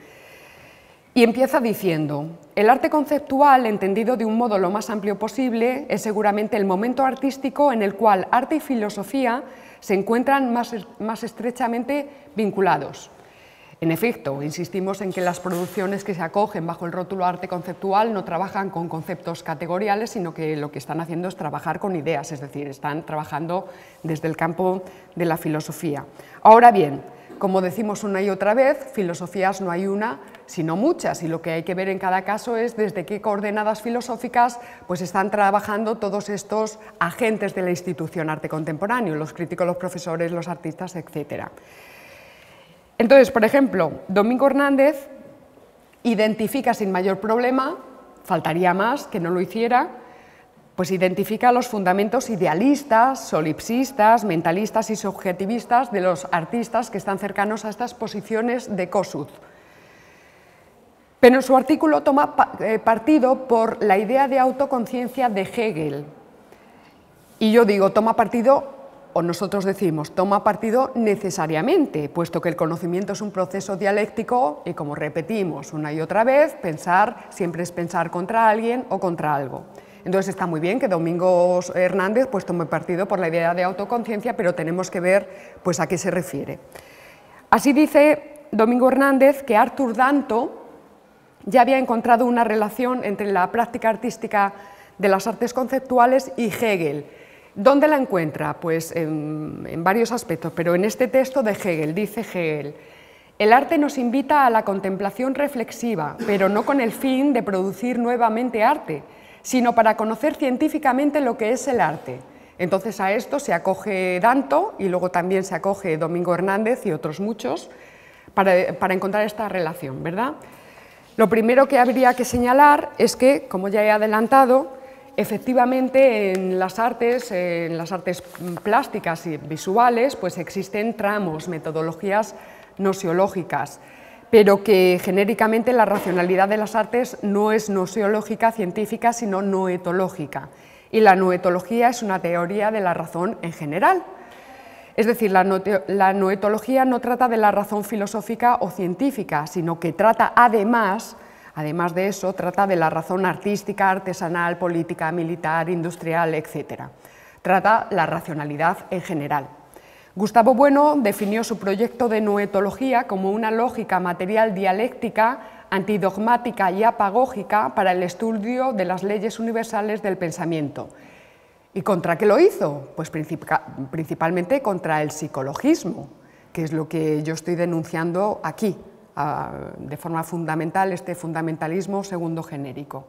Y empieza diciendo, el arte conceptual, entendido de un modo lo más amplio posible, es seguramente el momento artístico en el cual arte y filosofía se encuentran más estrechamente vinculados. En efecto, insistimos en que las producciones que se acogen bajo el rótulo arte conceptual no trabajan con conceptos categoriales, sino que lo que están haciendo es trabajar con ideas, es decir, están trabajando desde el campo de la filosofía. Ahora bien, como decimos una y otra vez, filosofías no hay una, sino muchas, y lo que hay que ver en cada caso es desde qué coordenadas filosóficas pues están trabajando todos estos agentes de la institución arte contemporáneo, los críticos, los profesores, los artistas, etc. Entonces, por ejemplo, Domingo Hernández identifica sin mayor problema, faltaría más que no lo hiciera, pues identifica los fundamentos idealistas, solipsistas, mentalistas y subjetivistas de los artistas que están cercanos a estas posiciones de Kossuth. Pero en su artículo toma partido por la idea de autoconciencia de Hegel. Y yo digo, toma partido, o nosotros decimos, toma partido necesariamente, puesto que el conocimiento es un proceso dialéctico y, como repetimos una y otra vez, pensar siempre es pensar contra alguien o contra algo. Entonces está muy bien que Domingo Hernández pues tome partido por la idea de autoconciencia, pero tenemos que ver pues a qué se refiere. Así dice Domingo Hernández que Arthur Danto ya había encontrado una relación entre la práctica artística de las artes conceptuales y Hegel. ¿Dónde la encuentra? Pues en varios aspectos, pero en este texto de Hegel, dice Hegel: el arte nos invita a la contemplación reflexiva, pero no con el fin de producir nuevamente arte, sino para conocer científicamente lo que es el arte. Entonces a esto se acoge Danto y luego también se acoge Domingo Hernández y otros muchos para encontrar esta relación, ¿verdad? Lo primero que habría que señalar es que, como ya he adelantado, efectivamente en las artes plásticas y visuales, pues existen tramos, metodologías nosiológicas, pero que genéricamente la racionalidad de las artes no es nosiológica científica, sino noetológica. Y la noetología es una teoría de la razón en general. Es decir, la noetología no trata de la razón filosófica o científica, sino que trata además de eso, trata de la razón artística, artesanal, política, militar, industrial, etc. Trata la racionalidad en general. Gustavo Bueno definió su proyecto de noetología como una lógica material dialéctica, antidogmática y apagógica para el estudio de las leyes universales del pensamiento. ¿Y contra qué lo hizo? Pues principalmente contra el psicologismo, que es lo que yo estoy denunciando aquí, de forma fundamental, este fundamentalismo segundo genérico.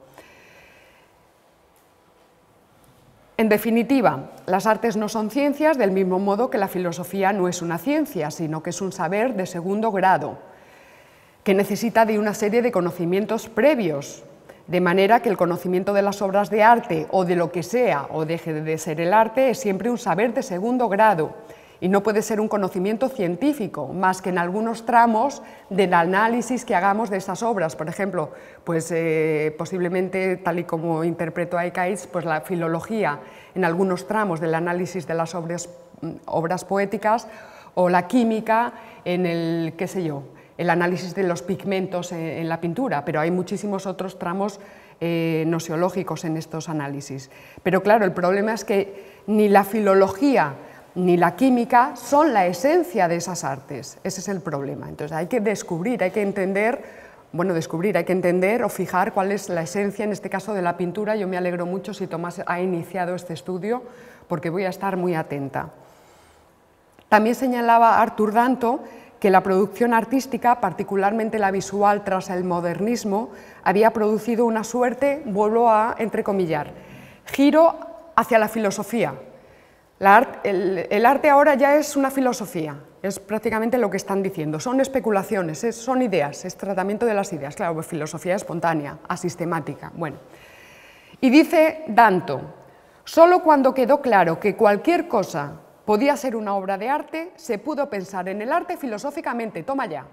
En definitiva, las artes no son ciencias del mismo modo que la filosofía no es una ciencia, sino que es un saber de segundo grado, que necesita de una serie de conocimientos previos, de manera que el conocimiento de las obras de arte o de lo que sea o deje de ser el arte es siempre un saber de segundo grado y no puede ser un conocimiento científico, más que en algunos tramos del análisis que hagamos de esas obras. Por ejemplo, pues, posiblemente, tal y como interpreto a Ekaitz, pues la filología en algunos tramos del análisis de las obras poéticas, o la química en el, qué sé yo, el análisis de los pigmentos en la pintura, pero hay muchísimos otros tramos nosiológicos en estos análisis. Pero claro, el problema es que ni la filología ni la química son la esencia de esas artes. Ese es el problema. Entonces hay que descubrir, hay que entender, hay que entender o fijar cuál es la esencia, en este caso de la pintura. Yo me alegro mucho si Tomás ha iniciado este estudio, porque voy a estar muy atenta. También señalaba Arthur Danto que la producción artística, particularmente la visual tras el modernismo, había producido una suerte, vuelvo a entrecomillar, giro hacia la filosofía. El arte ahora ya es una filosofía, es prácticamente lo que están diciendo, son especulaciones, son ideas, es tratamiento de las ideas, claro, pues filosofía espontánea, asistemática. Bueno. Y dice Danto, solo cuando quedó claro que cualquier cosa podía ser una obra de arte, se pudo pensar en el arte filosóficamente, toma ya.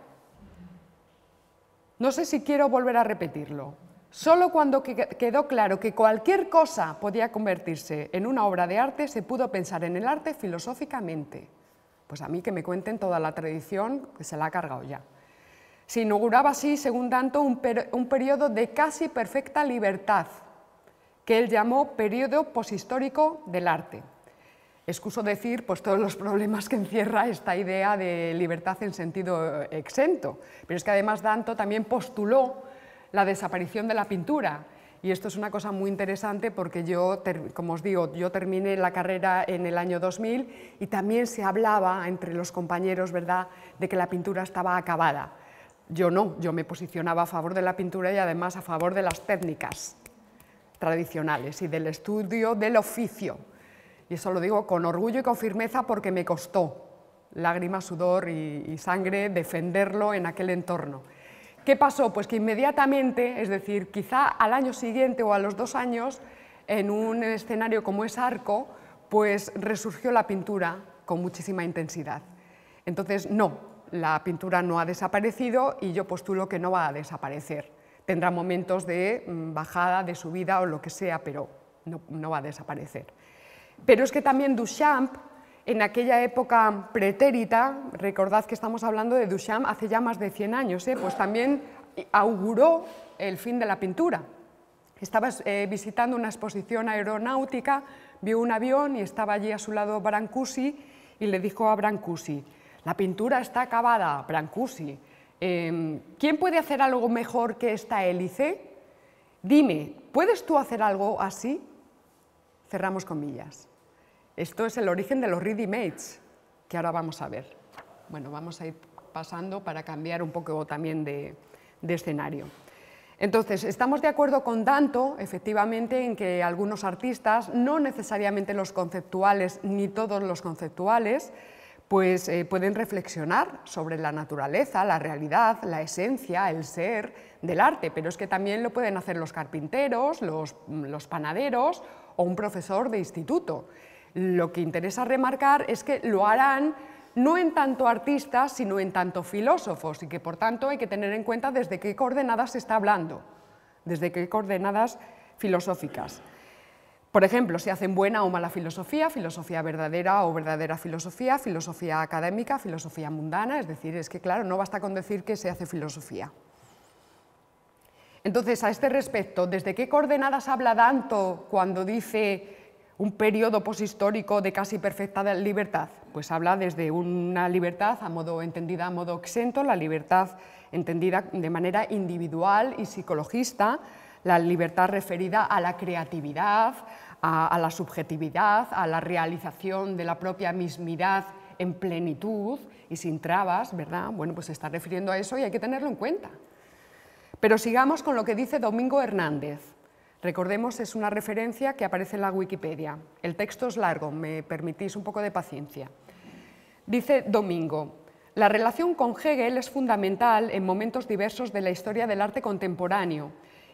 No sé si quiero volver a repetirlo. Solo cuando quedó claro que cualquier cosa podía convertirse en una obra de arte, se pudo pensar en el arte filosóficamente. Pues a mí que me cuenten toda la tradición, que se la ha cargado ya. Se inauguraba así, según Danto, un periodo de casi perfecta libertad, que él llamó periodo poshistórico del arte. Excuso decir pues, todos los problemas que encierra esta idea de libertad en sentido exento, pero es que además Danto también postuló la desaparición de la pintura, y esto es una cosa muy interesante porque yo, como os digo, yo terminé la carrera en el año 2000 y también se hablaba entre los compañeros, ¿verdad?, de que la pintura estaba acabada. Yo no, yo me posicionaba a favor de la pintura y además a favor de las técnicas tradicionales y del estudio del oficio. Y eso lo digo con orgullo y con firmeza porque me costó lágrimas, sudor y sangre defenderlo en aquel entorno. ¿Qué pasó? Pues que inmediatamente, es decir, quizá al año siguiente o a los 2 años, en un escenario como es Arco, pues resurgió la pintura con muchísima intensidad. Entonces, no, la pintura no ha desaparecido y yo postulo que no va a desaparecer. Tendrá momentos de bajada, de subida o lo que sea, pero no va a desaparecer. Pero es que también Duchamp, en aquella época pretérita, recordad que estamos hablando de Duchamp hace ya más de 100 años, pues también auguró el fin de la pintura. Estaba visitando una exposición aeronáutica, vio un avión y estaba allí a su lado Brancusi y le dijo a Brancusi: la pintura está acabada, Brancusi. ¿Quién puede hacer algo mejor que esta hélice? Dime, ¿puedes tú hacer algo así? Cerramos comillas. Esto es el origen de los ready-mades, que ahora vamos a ver. Bueno, vamos a ir pasando para cambiar un poco también de escenario. Entonces, estamos de acuerdo con Danto, efectivamente, en que algunos artistas, no necesariamente los conceptuales ni todos los conceptuales, pues pueden reflexionar sobre la naturaleza, la realidad, la esencia, el ser del arte, pero es que también lo pueden hacer los carpinteros, los panaderos o un profesor de instituto. Lo que interesa remarcar es que lo harán no en tanto artistas, sino en tanto filósofos, y que por tanto hay que tener en cuenta desde qué coordenadas se está hablando, desde qué coordenadas filosóficas. Por ejemplo, si hacen buena o mala filosofía, filosofía verdadera o verdadera filosofía, filosofía académica, filosofía mundana, es decir, es que claro, no basta con decir que se hace filosofía. Entonces, a este respecto, ¿desde qué coordenadas habla Danto cuando dice un periodo poshistórico de casi perfecta libertad? Pues habla desde una libertad entendida a modo exento, la libertad entendida de manera individual y psicologista, la libertad referida a la creatividad, a la subjetividad, a la realización de la propia mismidad en plenitud y sin trabas, ¿verdad? Bueno, pues se está refiriendo a eso y hay que tenerlo en cuenta. Pero sigamos con lo que dice Domingo Hernández. Recordemos, es una referencia que aparece en la Wikipedia. El texto es largo, me permitís un poco de paciencia. Dice Domingo: la relación con Hegel es fundamental en momentos diversos de la historia del arte contemporáneo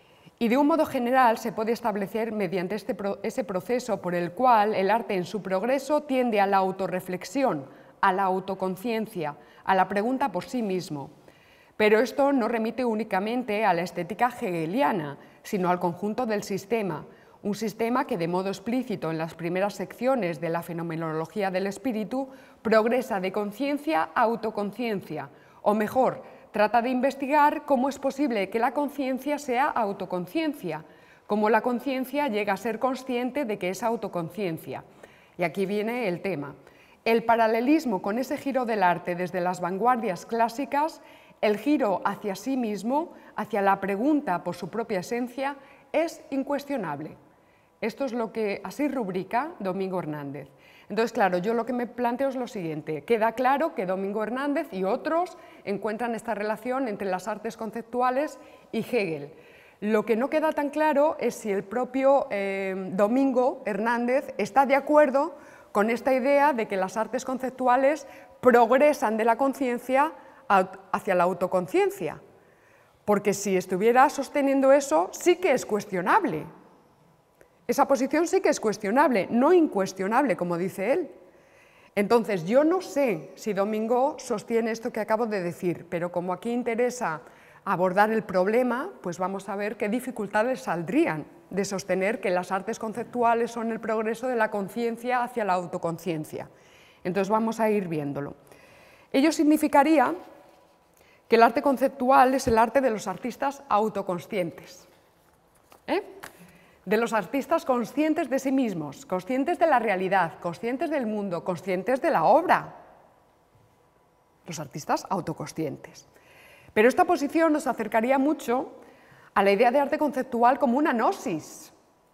y de un modo general se puede establecer mediante ese proceso por el cual el arte en su progreso tiende a la autorreflexión, a la autoconciencia, a la pregunta por sí mismo. Pero esto no remite únicamente a la estética hegeliana, sino al conjunto del sistema, un sistema que de modo explícito en las primeras secciones de la fenomenología del espíritu progresa de conciencia a autoconciencia, o mejor, trata de investigar cómo es posible que la conciencia sea autoconciencia, cómo la conciencia llega a ser consciente de que es autoconciencia. Y aquí viene el tema. El paralelismo con ese giro del arte desde las vanguardias clásicas, el giro hacia sí mismo, hacia la pregunta por su propia esencia, es incuestionable. Esto es lo que así rubrica Domingo Hernández. Entonces, claro, yo lo que me planteo es lo siguiente. Queda claro que Domingo Hernández y otros encuentran esta relación entre las artes conceptuales y Hegel. Lo que no queda tan claro es si el propio Domingo Hernández está de acuerdo con esta idea de que las artes conceptuales progresan de la conciencia hacia la autoconciencia. Porque si estuviera sosteniendo eso, sí que es cuestionable. Esa posición sí que es cuestionable, no incuestionable, como dice él. Entonces, yo no sé si Domingo sostiene esto que acabo de decir, pero como aquí interesa abordar el problema, pues vamos a ver qué dificultades saldrían de sostener que las artes conceptuales son el progreso de la conciencia hacia la autoconciencia. Entonces, vamos a ir viéndolo. Ello significaría que el arte conceptual es el arte de los artistas autoconscientes. De los artistas conscientes de sí mismos, conscientes de la realidad, conscientes del mundo, conscientes de la obra. Los artistas autoconscientes. Pero esta posición nos acercaría mucho a la idea de arte conceptual como una gnosis,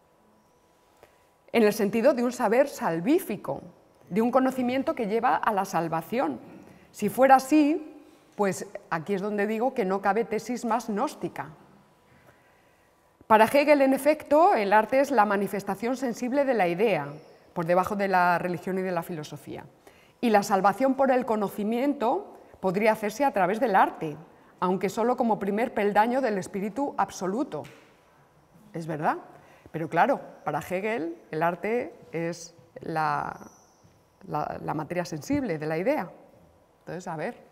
en el sentido de un saber salvífico, de un conocimiento que lleva a la salvación. Si fuera así, pues aquí es donde digo que no cabe tesis más gnóstica. Para Hegel, en efecto, el arte es la manifestación sensible de la idea, por debajo de la religión y de la filosofía. Y la salvación por el conocimiento podría hacerse a través del arte, aunque solo como primer peldaño del espíritu absoluto. Es verdad, pero claro, para Hegel el arte es la materia sensible de la idea. Entonces, a ver.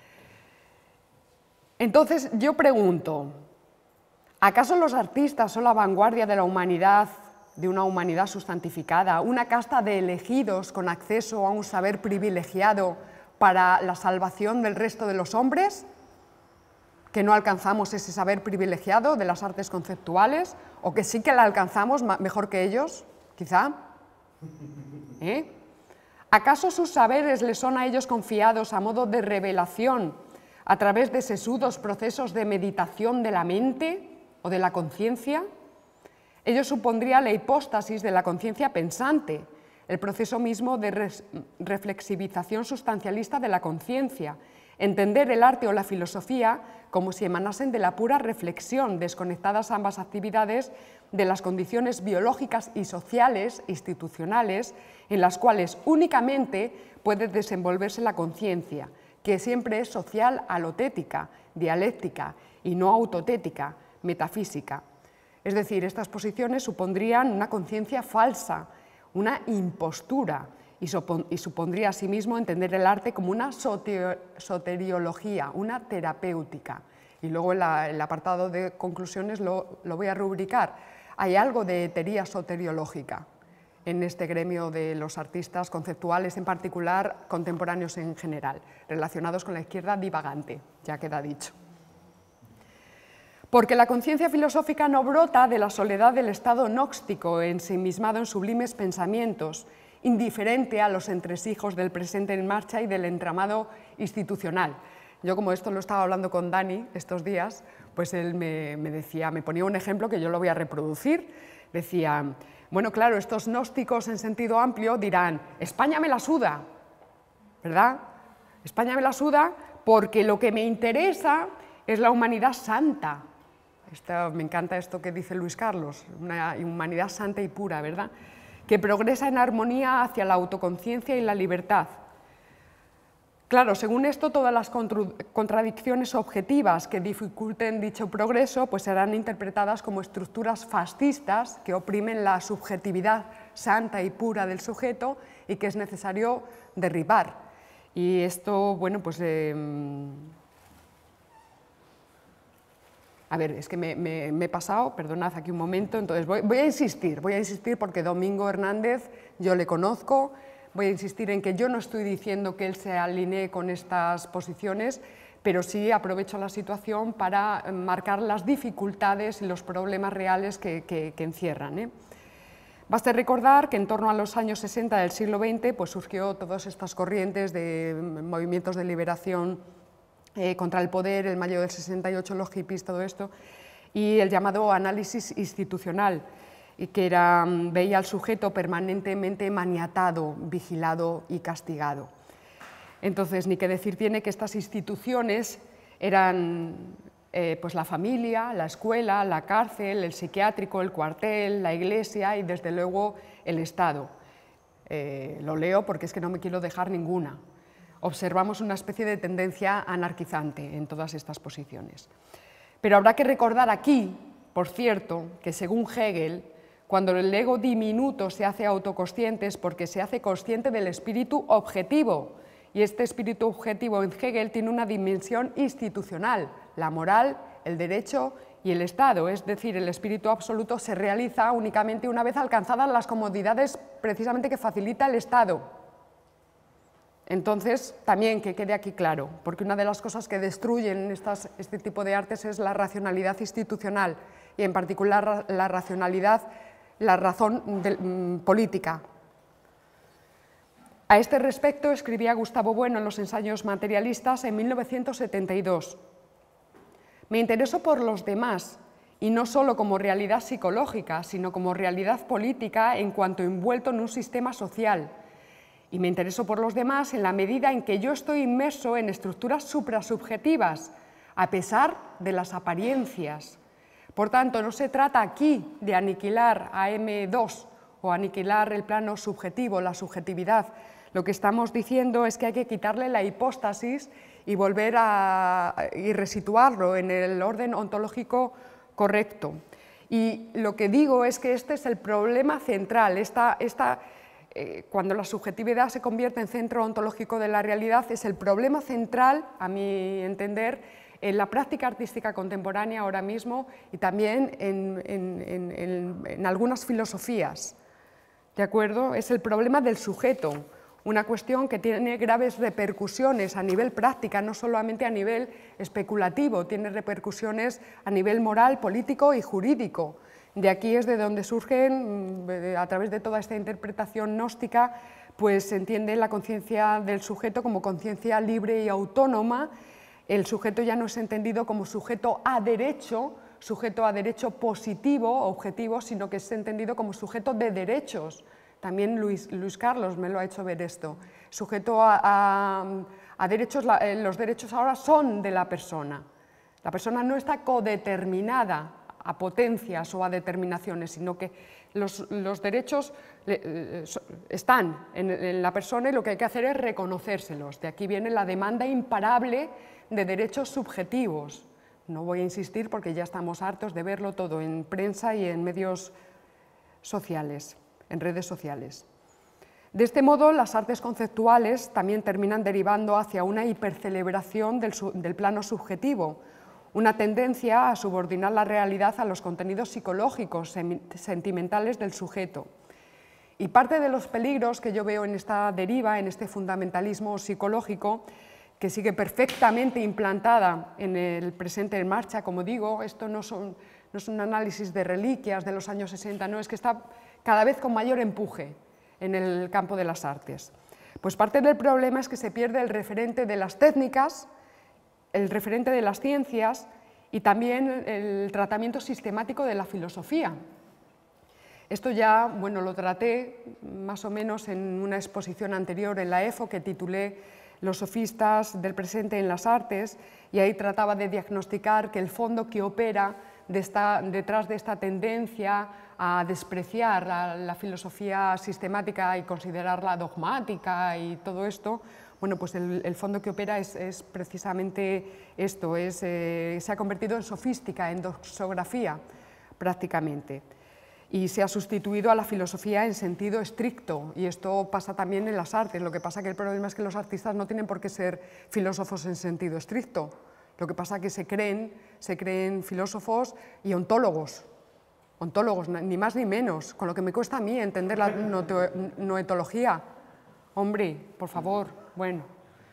Entonces, yo pregunto, ¿acaso los artistas son la vanguardia de la humanidad, de una humanidad sustantificada, una casta de elegidos con acceso a un saber privilegiado para la salvación del resto de los hombres? ¿Que no alcanzamos ese saber privilegiado de las artes conceptuales? ¿O que sí que la alcanzamos mejor que ellos, quizá? ¿Acaso sus saberes les son a ellos confiados a modo de revelación a través de sesudos procesos de meditación de la mente o de la conciencia? Ello supondría la hipóstasis de la conciencia pensante, el proceso mismo de reflexivización sustancialista de la conciencia, entender el arte o la filosofía como si emanasen de la pura reflexión, desconectadas ambas actividades de las condiciones biológicas y sociales, institucionales, en las cuales únicamente puede desenvolverse la conciencia, que siempre es social alotética, dialéctica y no autotética, metafísica. Es decir, estas posiciones supondrían una conciencia falsa, una impostura, y supondría asimismo entender el arte como una soteriología, una terapéutica. Y luego el apartado de conclusiones lo voy a rubricar. Hay algo de hetería soteriológica en este gremio de los artistas conceptuales, en particular contemporáneos en general, relacionados con la izquierda divagante, ya queda dicho. Porque la conciencia filosófica no brota de la soledad del estado gnóstico, ensimismado en sublimes pensamientos, indiferente a los entresijos del presente en marcha y del entramado institucional. Yo, como esto lo estaba hablando con Dani estos días, pues él me ponía un ejemplo que yo lo voy a reproducir. Decía, bueno, claro, estos gnósticos en sentido amplio dirán, España me la suda, ¿verdad? España me la suda porque lo que me interesa es la humanidad santa. Me encanta esto que dice Luis Carlos, una humanidad santa y pura, ¿verdad?, que progresa en armonía hacia la autoconciencia y la libertad. Claro, según esto, todas las contradicciones objetivas que dificulten dicho progreso pues serán interpretadas como estructuras fascistas que oprimen la subjetividad santa y pura del sujeto y que es necesario derribar. Y esto, bueno, pues... A ver, es que me he pasado, perdonad aquí un momento, entonces voy a insistir porque Domingo Hernández yo le conozco, voy a insistir en que yo no estoy diciendo que él se alinee con estas posiciones, pero sí aprovecho la situación para marcar las dificultades y los problemas reales que encierran. Basta recordar que en torno a los años 60 del siglo XX pues surgió todas estas corrientes de movimientos de liberación contra el poder, el mayo del 68, los hippies, todo esto, y el llamado análisis institucional, y que veía al sujeto permanentemente maniatado, vigilado y castigado. Entonces, ni que decir tiene que estas instituciones eran pues la familia, la escuela, la cárcel, el psiquiátrico, el cuartel, la iglesia y, desde luego, el Estado. Lo leo porque es que no me quiero dejar ninguna. Observamos una especie de tendencia anarquizante en todas estas posiciones. Pero habrá que recordar aquí, por cierto, que según Hegel, cuando el ego diminuto se hace autoconsciente es porque se hace consciente del espíritu objetivo, y este espíritu objetivo en Hegel tiene una dimensión institucional, la moral, el derecho y el Estado, es decir, el espíritu absoluto se realiza únicamente una vez alcanzadas las comodidades precisamente que facilita el Estado. Entonces, también que quede aquí claro, porque una de las cosas que destruyen este tipo de artes es la racionalidad institucional y en particular la razón política. A este respecto escribía Gustavo Bueno en los Ensayos materialistas en 1972. Me intereso por los demás y no solo como realidad psicológica, sino como realidad política en cuanto envuelto en un sistema social. Y me intereso por los demás en la medida en que yo estoy inmerso en estructuras suprasubjetivas, a pesar de las apariencias. Por tanto, no se trata aquí de aniquilar a M2 o aniquilar el plano subjetivo, la subjetividad. Lo que estamos diciendo es que hay que quitarle la hipóstasis y volver y resituarlo en el orden ontológico correcto. Y lo que digo es que este es el problema central. Cuando la subjetividad se convierte en centro ontológico de la realidad, es el problema central, a mi entender, en la práctica artística contemporánea ahora mismo y también en algunas filosofías. ¿De acuerdo? Es el problema del sujeto, una cuestión que tiene graves repercusiones a nivel práctica, no solamente a nivel especulativo, tiene repercusiones a nivel moral, político y jurídico. De aquí es de donde surgen, a través de toda esta interpretación gnóstica, pues se entiende la conciencia del sujeto como conciencia libre y autónoma. El sujeto ya no es entendido como sujeto a derecho positivo, objetivo, sino que es entendido como sujeto de derechos. También Luis Carlos me lo ha hecho ver esto. Sujeto a derechos, los derechos ahora son de la persona. La persona no está codeterminada a potencias o a determinaciones, sino que los derechos están en la persona y lo que hay que hacer es reconocérselos. De aquí viene la demanda imparable de derechos subjetivos. No voy a insistir porque ya estamos hartos de verlo todo en prensa y en medios sociales, en redes sociales. De este modo, las artes conceptuales también terminan derivando hacia una hipercelebración del plano subjetivo, una tendencia a subordinar la realidad a los contenidos psicológicos, sentimentales del sujeto. Y parte de los peligros que yo veo en esta deriva, en este fundamentalismo psicológico, que sigue perfectamente implantada en el presente en marcha, como digo, esto no es un análisis de reliquias de los años 60, no, es que está cada vez con mayor empuje en el campo de las artes. Pues parte del problema es que se pierde el referente de las técnicas, el referente de las ciencias y también el tratamiento sistemático de la filosofía. Esto ya, bueno, lo traté más o menos en una exposición anterior en la EFO que titulé Los sofistas del presente en las artes, y ahí trataba de diagnosticar que el fondo que opera detrás de esta tendencia a despreciar la filosofía sistemática y considerarla dogmática y todo esto, bueno, pues el fondo que opera es precisamente esto, se ha convertido en sofística, en doxografía prácticamente, y se ha sustituido a la filosofía en sentido estricto, y esto pasa también en las artes. Lo que pasa que el problema es que los artistas no tienen por qué ser filósofos en sentido estricto, lo que pasa es que se creen filósofos y ontólogos, ni más ni menos, con lo que me cuesta a mí entender la noetología. Hombre, por favor, bueno.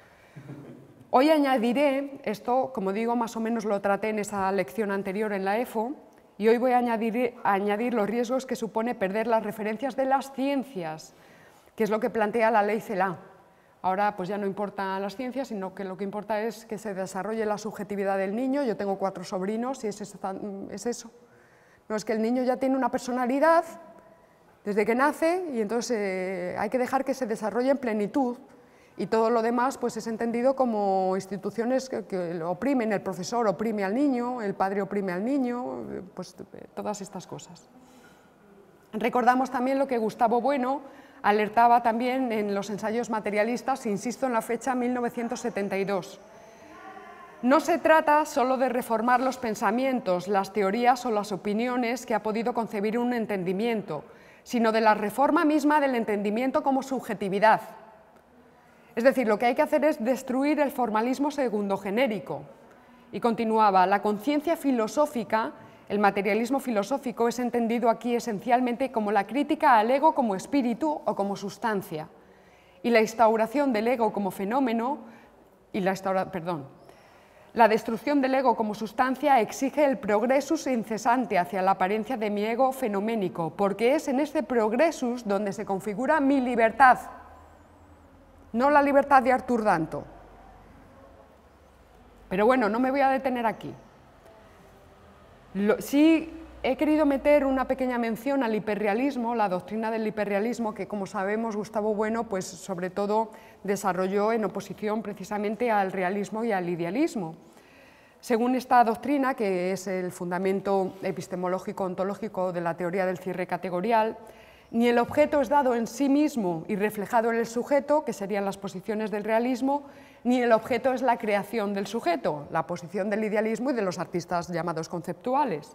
Hoy añadiré, esto, como digo, más o menos lo traté en esa lección anterior en la EFO, y hoy voy a añadir los riesgos que supone perder las referencias de las ciencias, que es lo que plantea la ley CELA. Ahora pues ya no importan las ciencias, sino que lo que importa es que se desarrolle la subjetividad del niño. Yo tengo 4 sobrinos y es eso. No, es que el niño ya tiene una personalidad desde que nace y entonces hay que dejar que se desarrolle en plenitud, y todo lo demás pues es entendido como instituciones que lo oprimen. El profesor oprime al niño, el padre oprime al niño, pues todas estas cosas. Recordamos también lo que Gustavo Bueno alertaba también en los ensayos materialistas, insisto en la fecha 1972. No se trata solo de reformar los pensamientos, las teorías o las opiniones que ha podido concebir un entendimiento, sino de la reforma misma del entendimiento como subjetividad. Es decir, lo que hay que hacer es destruir el formalismo segundogenérico. Y continuaba, la conciencia filosófica, el materialismo filosófico, es entendido aquí esencialmente como la crítica al ego como espíritu o como sustancia, y la instauración del ego como fenómeno, la destrucción del ego como sustancia exige el progresus incesante hacia la apariencia de mi ego fenoménico, porque es en este progresus donde se configura mi libertad, no la libertad de Artur Danto. Pero bueno, no me voy a detener aquí. Sí he querido meter una pequeña mención al hiperrealismo, la doctrina del hiperrealismo, que como sabemos Gustavo Bueno pues sobre todo desarrolló en oposición precisamente al realismo y al idealismo. Según esta doctrina, que es el fundamento epistemológico ontológico de la teoría del cierre categorial, Ni el objeto es dado en sí mismo y reflejado en el sujeto, que serían las posiciones del realismo, ni el objeto es la creación del sujeto, la posición del idealismo y de los artistas llamados conceptuales.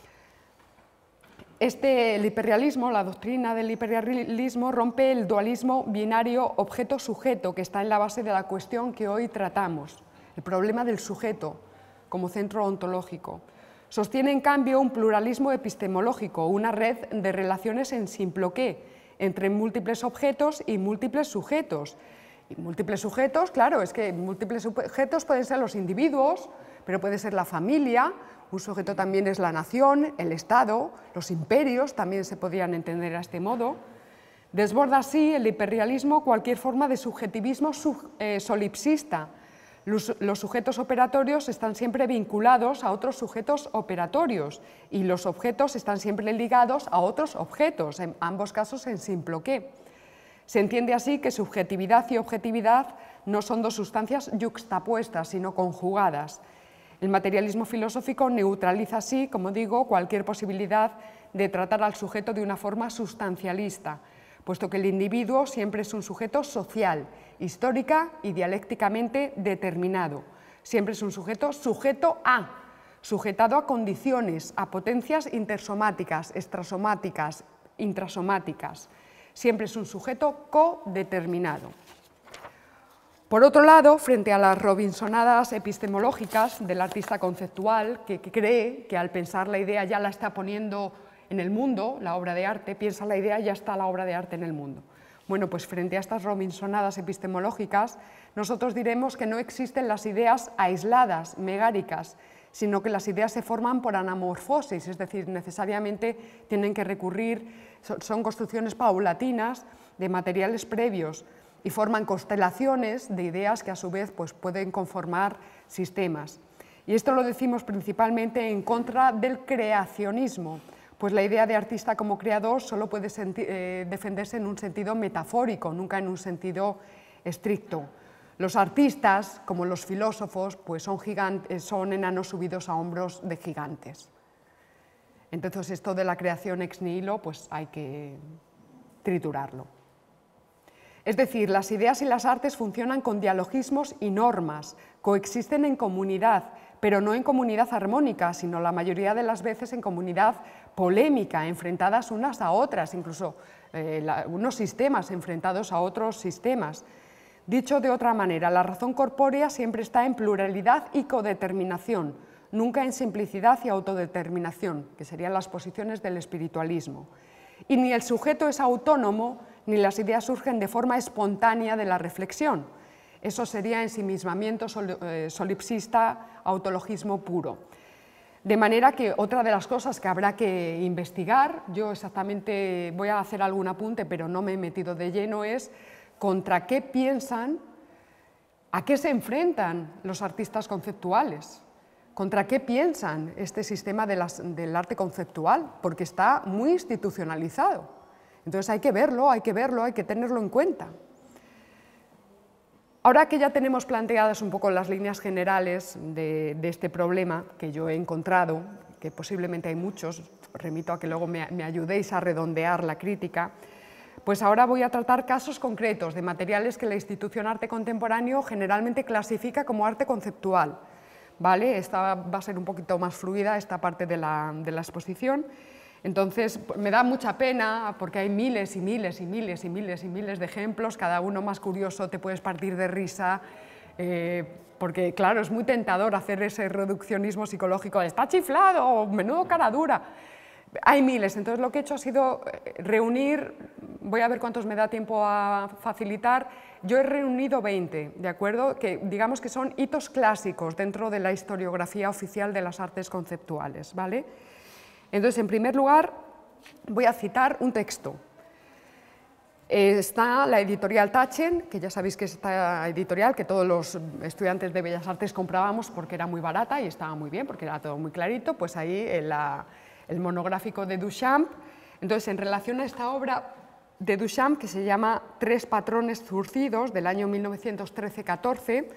El hiperrealismo, la doctrina del hiperrealismo, rompe el dualismo binario objeto-sujeto que está en la base de la cuestión que hoy tratamos, el problema del sujeto como centro ontológico. Sostiene, en cambio, un pluralismo epistemológico, una red de relaciones en simploqué entre múltiples objetos y múltiples sujetos. Y múltiples sujetos, claro, es que múltiples sujetos pueden ser los individuos, pero puede ser la familia. Un sujeto también es la nación, el Estado, los imperios también se podrían entender a este modo. Desborda así el hiperrealismo cualquier forma de subjetivismo solipsista. Los sujetos operatorios están siempre vinculados a otros sujetos operatorios y los objetos están siempre ligados a otros objetos, en ambos casos en simploqué. Se entiende así que subjetividad y objetividad no son dos sustancias yuxtapuestas, sino conjugadas. El materialismo filosófico neutraliza así, como digo, cualquier posibilidad de tratar al sujeto de una forma sustancialista, puesto que el individuo siempre es un sujeto social, histórica y dialécticamente determinado. Siempre es un sujeto sujetado a condiciones, a potencias intersomáticas, extrasomáticas, intrasomáticas. Siempre es un sujeto codeterminado. Por otro lado, frente a las robinsonadas epistemológicas del artista conceptual, que cree que al pensar la idea ya la está poniendo en el mundo, la obra de arte, piensa la idea y ya está la obra de arte en el mundo. Bueno, pues frente a estas robinsonadas epistemológicas, nosotros diremos que no existen las ideas aisladas, megáricas, sino que las ideas se forman por anamorfosis, es decir, necesariamente tienen que recurrir, son construcciones paulatinas de materiales previos y forman constelaciones de ideas que a su vez pues, pueden conformar sistemas. Y esto lo decimos principalmente en contra del creacionismo, pues la idea de artista como creador solo puede defenderse en un sentido metafórico, nunca en un sentido estricto. Los artistas, como los filósofos, pues son enanos subidos a hombros de gigantes. Entonces esto de la creación ex nihilo pues hay que triturarlo. Es decir, las ideas y las artes funcionan con dialogismos y normas, coexisten en comunidad, pero no en comunidad armónica, sino la mayoría de las veces en comunidad polémica, enfrentadas unas a otras, incluso unos sistemas enfrentados a otros sistemas. Dicho de otra manera, la razón corpórea siempre está en pluralidad y codeterminación, nunca en simplicidad y autodeterminación, que serían las posiciones del espiritualismo. Y ni el sujeto es autónomo, ni las ideas surgen de forma espontánea de la reflexión. Eso sería ensimismamiento solipsista, autologismo puro. De manera que otra de las cosas que habrá que investigar, yo exactamente voy a hacer algún apunte, pero no me he metido de lleno, es contra qué piensan, a qué se enfrentan los artistas conceptuales, contra qué piensan este sistema del arte conceptual, porque está muy institucionalizado. Entonces hay que verlo, hay que tenerlo en cuenta. Ahora que ya tenemos planteadas un poco las líneas generales de este problema que yo he encontrado, que posiblemente hay muchos, remito a que luego me ayudéis a redondear la crítica, pues ahora voy a tratar casos concretos de materiales que la institución Arte Contemporáneo generalmente clasifica como arte conceptual. ¿Vale? Esta va a ser un poquito más fluida, esta parte de la exposición. Entonces, me da mucha pena porque hay miles y miles y miles y miles y miles de ejemplos, cada uno más curioso, te puedes partir de risa, porque claro, es muy tentador hacer ese reduccionismo psicológico, está chiflado, menudo cara dura. Hay miles, entonces lo que he hecho ha sido reunir, voy a ver cuántos me da tiempo a facilitar, yo he reunido 20, ¿de acuerdo? Que digamos que son hitos clásicos dentro de la historiografía oficial de las artes conceptuales, ¿vale? Entonces, en primer lugar, voy a citar un texto. Está la editorial Taschen, que ya sabéis que es esta editorial que todos los estudiantes de Bellas Artes comprábamos porque era muy barata y estaba muy bien, porque era todo muy clarito, pues ahí el monográfico de Duchamp. Entonces, en relación a esta obra de Duchamp, que se llama Tres patrones zurcidos, del año 1913-14,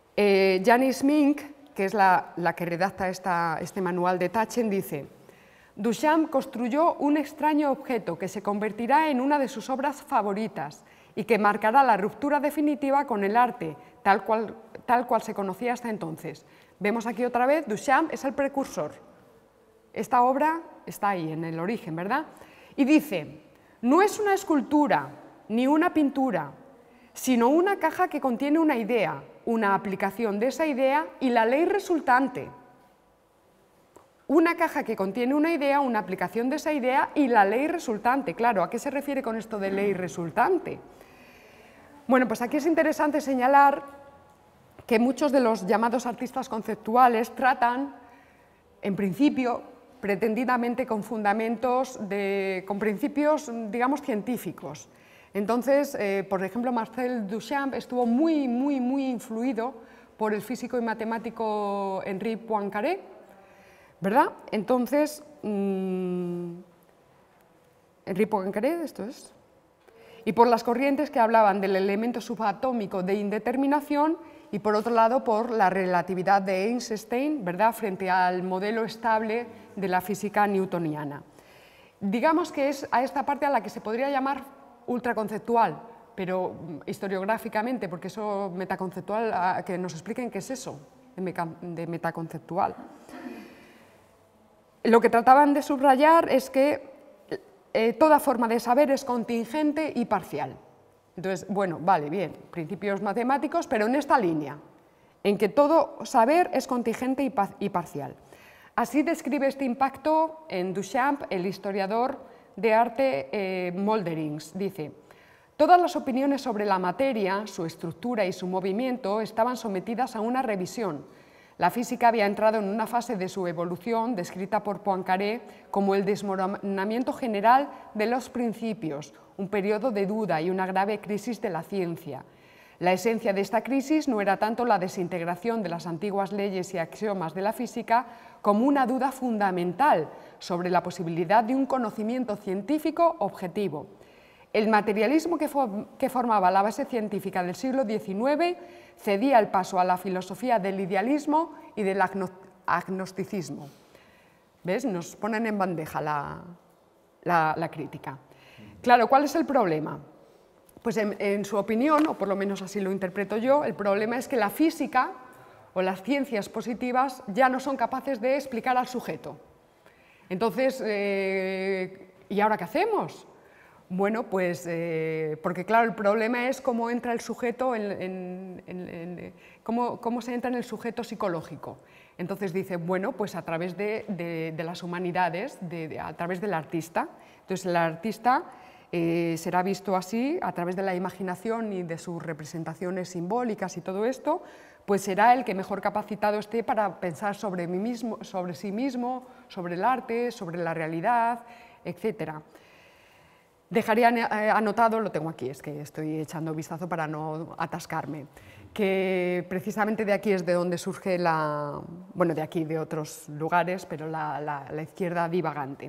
Janice Mink, que es la que redacta este manual de Taschen, dice: Duchamp construyó un extraño objeto que se convertirá en una de sus obras favoritas y que marcará la ruptura definitiva con el arte, tal cual se conocía hasta entonces. Vemos aquí otra vez, Duchamp es el precursor. Esta obra está ahí, en el origen, ¿verdad? Y dice, no es una escultura ni una pintura, sino una caja que contiene una idea, una aplicación de esa idea y la ley resultante. Una caja que contiene una idea, una aplicación de esa idea y la ley resultante. Claro, ¿a qué se refiere con esto de ley resultante? Bueno, pues aquí es interesante señalar que muchos de los llamados artistas conceptuales tratan, en principio, pretendidamente con fundamentos, con principios, digamos, científicos. Entonces, por ejemplo, Marcel Duchamp estuvo muy influido por el físico y matemático Henri Poincaré, ¿verdad? Entonces, Henri Poincaré, esto es, y por las corrientes que hablaban del elemento subatómico de indeterminación y, por otro lado, por la relatividad de Einstein, ¿verdad?, frente al modelo estable de la física newtoniana. Digamos que es a esta parte a la que se podría llamar ultraconceptual, pero historiográficamente, porque eso metaconceptual, que nos expliquen qué es eso de metaconceptual. Lo que trataban de subrayar es que toda forma de saber es contingente y parcial. Entonces, bueno, vale, bien, principios matemáticos, pero en esta línea, en que todo saber es contingente y parcial. Así describe este impacto en Duchamp el historiador de arte Molderings. Dice, todas las opiniones sobre la materia, su estructura y su movimiento estaban sometidas a una revisión. La física había entrado en una fase de su evolución descrita por Poincaré como el desmoronamiento general de los principios, un periodo de duda y una grave crisis de la ciencia. La esencia de esta crisis no era tanto la desintegración de las antiguas leyes y axiomas de la física como una duda fundamental sobre la posibilidad de un conocimiento científico objetivo. El materialismo que formaba la base científica del siglo XIX cedía el paso a la filosofía del idealismo y del agnosticismo. ¿Ves? Nos ponen en bandeja la crítica. Claro, ¿cuál es el problema? Pues en su opinión, o por lo menos así lo interpreto yo, el problema es que la física o las ciencias positivas ya no son capaces de explicar al sujeto. Entonces, ¿y ahora qué hacemos? Bueno, pues porque claro, el problema es cómo entra el sujeto, cómo se entra en el sujeto psicológico. Entonces dice, bueno, pues a través de las humanidades, a través del artista. Entonces el artista será visto así, a través de la imaginación y de sus representaciones simbólicas y todo esto, pues será el que mejor capacitado esté para pensar sobre sí mismo, sobre el arte, sobre la realidad, etcétera. Dejaría anotado, lo tengo aquí, es que estoy echando vistazo para no atascarme, que precisamente de aquí es de donde surge bueno, de aquí, de otros lugares, pero la izquierda divagante.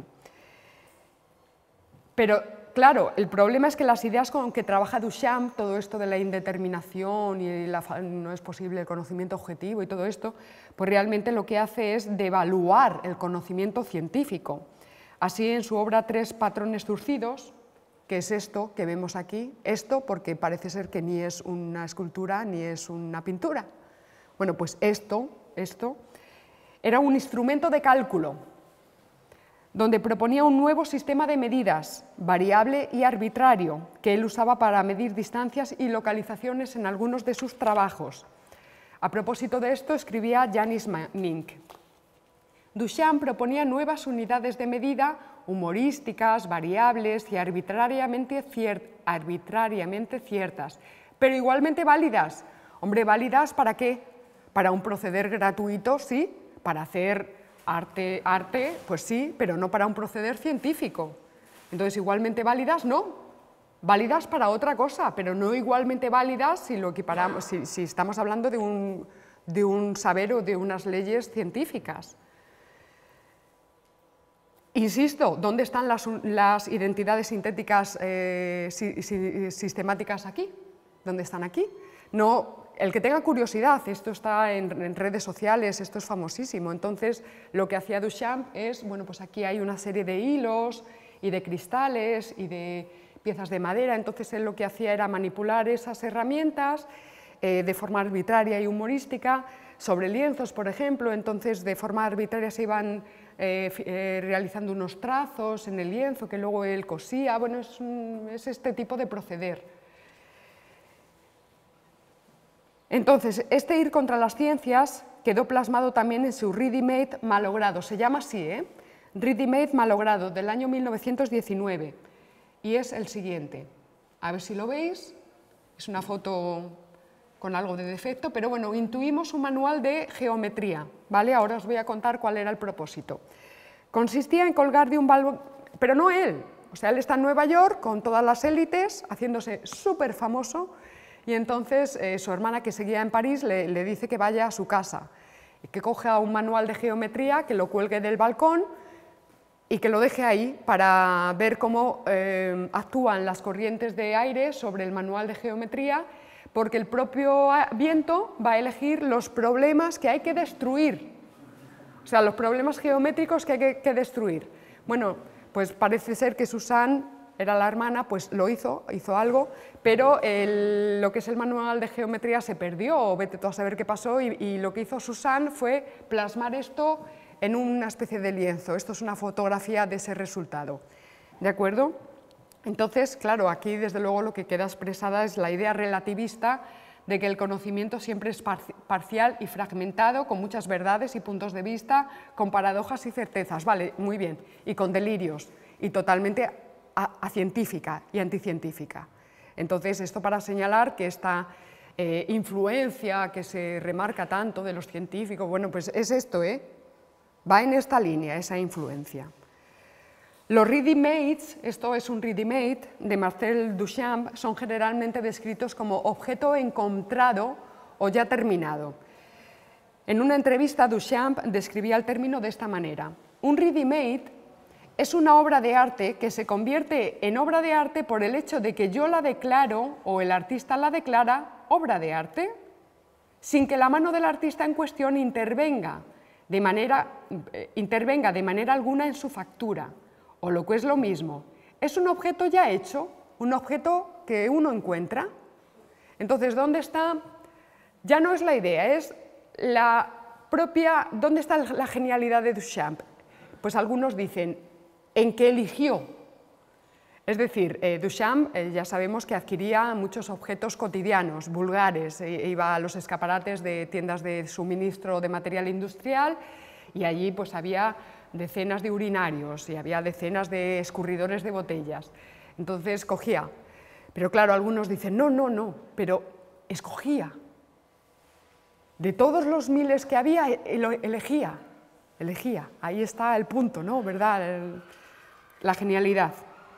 Pero, claro, el problema es que las ideas con que trabaja Duchamp, todo esto de la indeterminación y no es posible el conocimiento objetivo y todo esto, pues realmente lo que hace es devaluar el conocimiento científico. Así, en su obra Tres patrones zurcidos, que es esto que vemos aquí, esto porque parece ser que ni es una escultura ni es una pintura. Bueno, pues esto era un instrumento de cálculo, donde proponía un nuevo sistema de medidas, variable y arbitrario, que él usaba para medir distancias y localizaciones en algunos de sus trabajos. A propósito de esto, escribía Janis Mink. Duchamp proponía nuevas unidades de medida humorísticas, variables y arbitrariamente ciertas, pero igualmente válidas. Hombre, ¿válidas para qué? Para un proceder gratuito, sí, para hacer arte, pues sí, pero no para un proceder científico. Entonces, igualmente válidas, no. Válidas para otra cosa, pero no igualmente válidas si lo equiparamos, si estamos hablando de un saber o de unas leyes científicas. Insisto, ¿dónde están las identidades sintéticas sistemáticas aquí? ¿Dónde están aquí? No, el que tenga curiosidad, esto está en redes sociales, esto es famosísimo. Entonces, lo que hacía Duchamp es, bueno, pues aquí hay una serie de hilos y de cristales y de piezas de madera. Entonces, él lo que hacía era manipular esas herramientas de forma arbitraria y humorística sobre lienzos, por ejemplo. Entonces, de forma arbitraria se iban realizando unos trazos en el lienzo que luego él cosía. Bueno, es este tipo de proceder. Entonces, este ir contra las ciencias quedó plasmado también en su Ready-Made malogrado, se llama así, Ready-Made malogrado, del año 1919, y es el siguiente. A ver si lo veis, es una foto con algo de defecto, pero bueno, intuimos un manual de geometría, ¿vale? Ahora os voy a contar cuál era el propósito. Consistía en colgar de un balcón, pero no él, o sea, él está en Nueva York con todas las élites, haciéndose súper famoso. Y entonces su hermana, que seguía en París, le dice que vaya a su casa, que coja un manual de geometría, que lo cuelgue del balcón y que lo deje ahí para ver cómo actúan las corrientes de aire sobre el manual de geometría, porque el propio viento va a elegir los problemas que hay que destruir, o sea, los problemas geométricos que hay que destruir. Bueno, pues parece ser que Suzanne, era la hermana, pues lo hizo algo, pero lo que es el manual de geometría se perdió, o vete tú a saber qué pasó, y lo que hizo Suzanne fue plasmar esto en una especie de lienzo. Esto es una fotografía de ese resultado, ¿de acuerdo? Entonces, claro, aquí desde luego lo que queda expresada es la idea relativista de que el conocimiento siempre es parcial y fragmentado, con muchas verdades y puntos de vista, con paradojas y certezas, vale, muy bien, y con delirios, y totalmente acientífica y anticientífica. Entonces, esto para señalar que esta influencia que se remarca tanto de los científicos, bueno, pues es esto, va en esta línea, esa influencia. Los ready-mades, esto es un ready-made de Marcel Duchamp, son generalmente descritos como objeto encontrado o ya terminado. En una entrevista, Duchamp describía el término de esta manera: un ready-made es una obra de arte que se convierte en obra de arte por el hecho de que yo la declaro o el artista la declara obra de arte, sin que la mano del artista en cuestión intervenga de manera alguna en su factura, o lo que es lo mismo, es un objeto ya hecho, un objeto que uno encuentra. Entonces, ¿dónde está? Ya no es la idea, es la propia, ¿dónde está la genialidad de Duchamp? Pues algunos dicen en que eligió. Es decir, Duchamp ya sabemos que adquiría muchos objetos cotidianos, vulgares, iba a los escaparates de tiendas de suministro de material industrial y allí pues había decenas de urinarios y había decenas de escurridores de botellas. Entonces cogía, pero claro, algunos dicen no, pero escogía. De todos los miles que había, elegía. Ahí está el punto, ¿no? ¿Verdad? La genialidad.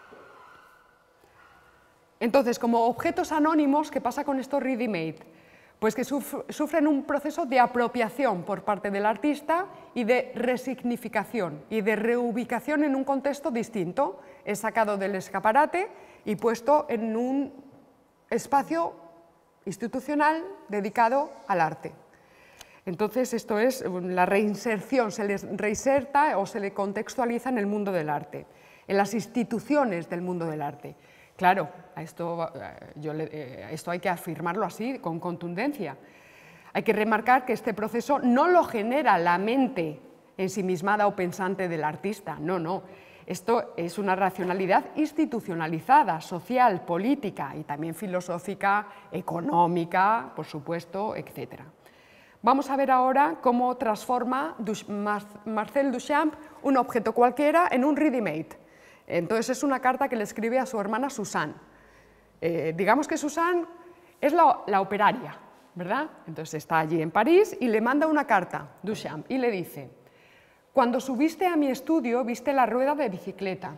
Entonces, como objetos anónimos, ¿qué pasa con estos ready-made? Pues que sufren un proceso de apropiación por parte del artista y de resignificación y de reubicación en un contexto distinto. Es sacado del escaparate y puesto en un espacio institucional dedicado al arte. Entonces, esto es la reinserción, se les reinserta o se le contextualiza en el mundo del arte, en las instituciones del mundo del arte. Claro, esto hay que afirmarlo así, con contundencia. Hay que remarcar que este proceso no lo genera la mente ensimismada o pensante del artista, no. Esto es una racionalidad institucionalizada, social, política y también filosófica, económica, por supuesto, etc. Vamos a ver ahora cómo transforma Marcel Duchamp un objeto cualquiera en un ready-made. Entonces es una carta que le escribe a su hermana Suzanne. Digamos que Suzanne es la operaria, ¿verdad? Entonces está allí en París y le manda una carta, Duchamp, y le dice: cuando subiste a mi estudio viste la rueda de bicicleta.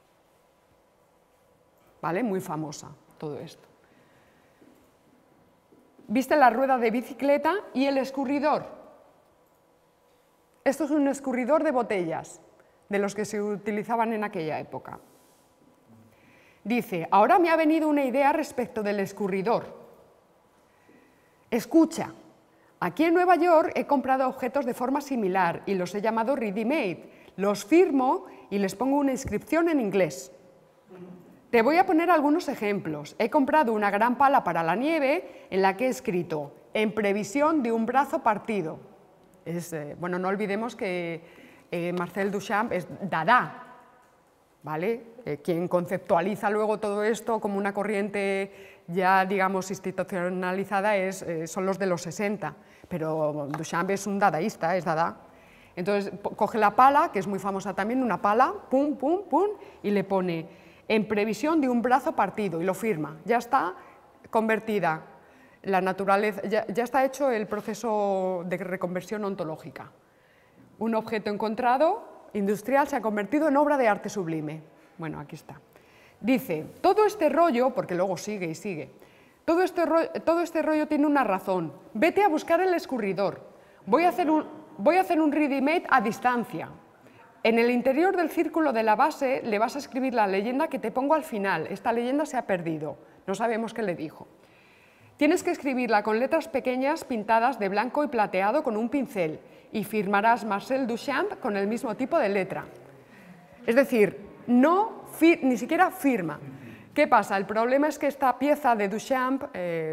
¿Vale? Muy famosa todo esto. Viste la rueda de bicicleta y el escurridor. Esto es un escurridor de botellas, de los que se utilizaban en aquella época. Dice: ahora me ha venido una idea respecto del escurridor. Escucha, aquí en Nueva York he comprado objetos de forma similar y los he llamado ready-made. Los firmo y les pongo una inscripción en inglés. Te voy a poner algunos ejemplos. He comprado una gran pala para la nieve en la que he escrito en previsión de un brazo partido. Bueno, no olvidemos que Marcel Duchamp es Dada, ¿vale? Quien conceptualiza luego todo esto como una corriente ya, digamos, institucionalizada son los de los 60, pero Duchamp es un dadaísta, es Dada. Entonces coge la pala, que es muy famosa también, una pala, pum, pum, pum, y le pone en previsión de un brazo partido y lo firma. Ya está convertida la naturaleza, ya está hecho el proceso de reconversión ontológica. Un objeto encontrado industrial se ha convertido en obra de arte sublime. Bueno, aquí está. Dice, todo este rollo, porque luego sigue y sigue, todo este rollo tiene una razón. Vete a buscar el escurridor. Voy a hacer un ready-made a distancia. En el interior del círculo de la base le vas a escribir la leyenda que te pongo al final. Esta leyenda se ha perdido, no sabemos qué le dijo. Tienes que escribirla con letras pequeñas pintadas de blanco y plateado con un pincel y firmarás Marcel Duchamp con el mismo tipo de letra. Es decir, ni siquiera firma. ¿Qué pasa? El problema es que esta pieza de Duchamp,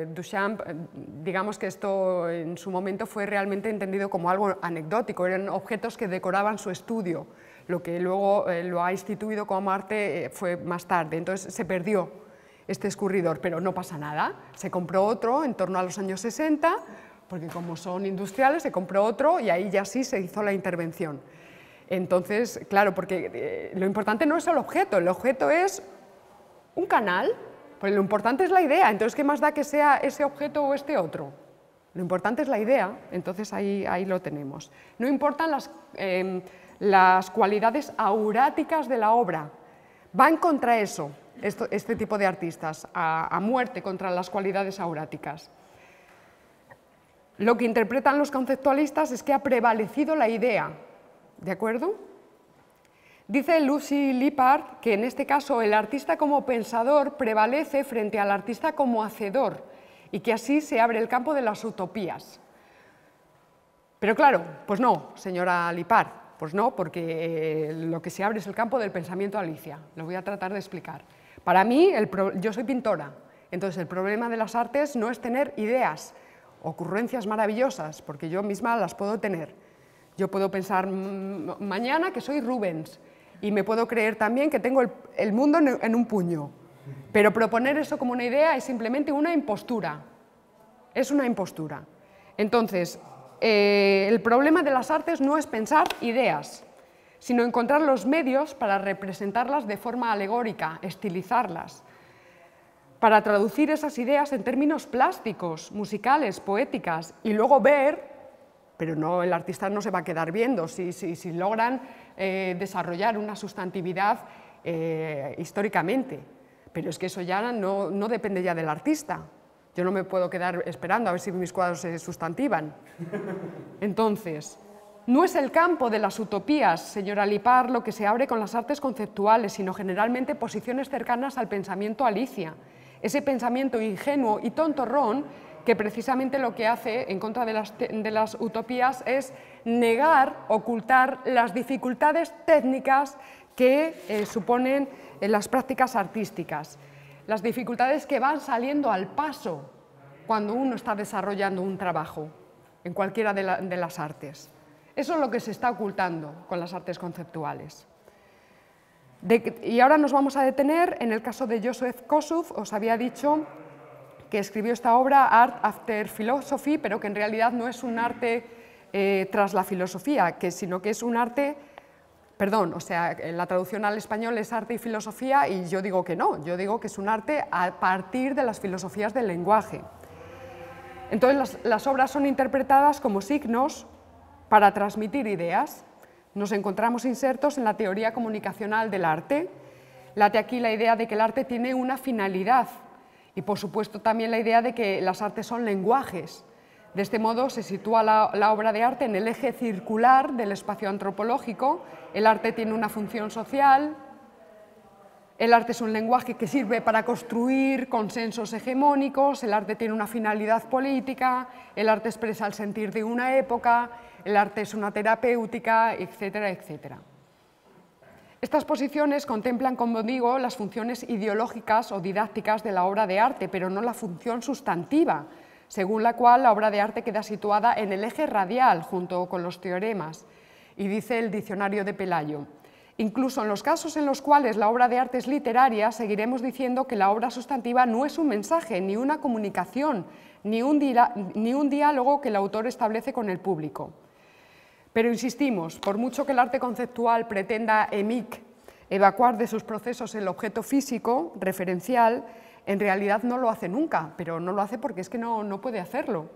digamos que esto en su momento fue realmente entendido como algo anecdótico, eran objetos que decoraban su estudio, lo que luego lo ha instituido como arte fue más tarde, entonces se perdió este escurridor, pero no pasa nada, se compró otro en torno a los años 60, porque como son industriales se compró otro y ahí ya sí se hizo la intervención. Entonces, claro, porque lo importante no es el objeto es un canal, pues lo importante es la idea, entonces ¿qué más da que sea ese objeto o este otro? Lo importante es la idea, entonces ahí lo tenemos. No importan las cualidades auráticas de la obra, van contra eso, este tipo de artistas, a muerte contra las cualidades auráticas. Lo que interpretan los conceptualistas es que ha prevalecido la idea, ¿de acuerdo? Dice Lucy Lippard que en este caso el artista como pensador prevalece frente al artista como hacedor y que así se abre el campo de las utopías. Pero claro, pues no, señora Lippard, pues no, porque lo que se abre es el campo del pensamiento Alicia. Lo voy a tratar de explicar. Para mí, yo soy pintora, entonces el problema de las artes no es tener ideas, ocurrencias maravillosas, porque yo misma las puedo tener. Yo puedo pensar mañana que soy Rubens y me puedo creer también que tengo el mundo en un puño, pero proponer eso como una idea es simplemente una impostura, es una impostura. Entonces, el problema de las artes no es pensar ideas, sino encontrar los medios para representarlas de forma alegórica, estilizarlas, para traducir esas ideas en términos plásticos, musicales, poéticas, y luego ver, pero no, el artista no se va a quedar viendo, si logran desarrollar una sustantividad históricamente, pero es que eso ya no depende ya del artista. Yo no me puedo quedar esperando a ver si mis cuadros se sustantivan. Entonces, no es el campo de las utopías, señora Lippard, lo que se abre con las artes conceptuales, sino generalmente posiciones cercanas al pensamiento Alicia, ese pensamiento ingenuo y tontorrón que precisamente lo que hace en contra de las utopías es negar, ocultar las dificultades técnicas que suponen las prácticas artísticas, las dificultades que van saliendo al paso cuando uno está desarrollando un trabajo en cualquiera de las artes. Eso es lo que se está ocultando con las artes conceptuales. Y ahora nos vamos a detener en el caso de Joseph Kosuth. Os había dicho que escribió esta obra, Art After Philosophy, pero que en realidad no es un arte tras la filosofía, sino que es un arte, perdón, o sea, la traducción al español es arte y filosofía, y yo digo que no, yo digo que es un arte a partir de las filosofías del lenguaje. Entonces las obras son interpretadas como signos para transmitir ideas. Nos encontramos insertos en la teoría comunicacional del arte. Late aquí la idea de que el arte tiene una finalidad y, por supuesto, también la idea de que las artes son lenguajes. De este modo se sitúa la obra de arte en el eje circular del espacio antropológico. El arte tiene una función social, El arte es un lenguaje que sirve para construir consensos hegemónicos, el arte tiene una finalidad política, el arte expresa el sentir de una época, el arte es una terapéutica, etcétera, etcétera. Estas posiciones contemplan, como digo, las funciones ideológicas o didácticas de la obra de arte, pero no la función sustantiva, según la cual la obra de arte queda situada en el eje radial junto con los teoremas. Y dice el diccionario de Pelayo: incluso en los casos en los cuales la obra de arte es literaria, seguiremos diciendo que la obra sustantiva no es un mensaje, ni una comunicación, ni un diálogo que el autor establece con el público. Pero insistimos, por mucho que el arte conceptual pretenda evacuar de sus procesos el objeto físico, referencial, en realidad no lo hace nunca, pero no lo hace porque es que no puede hacerlo.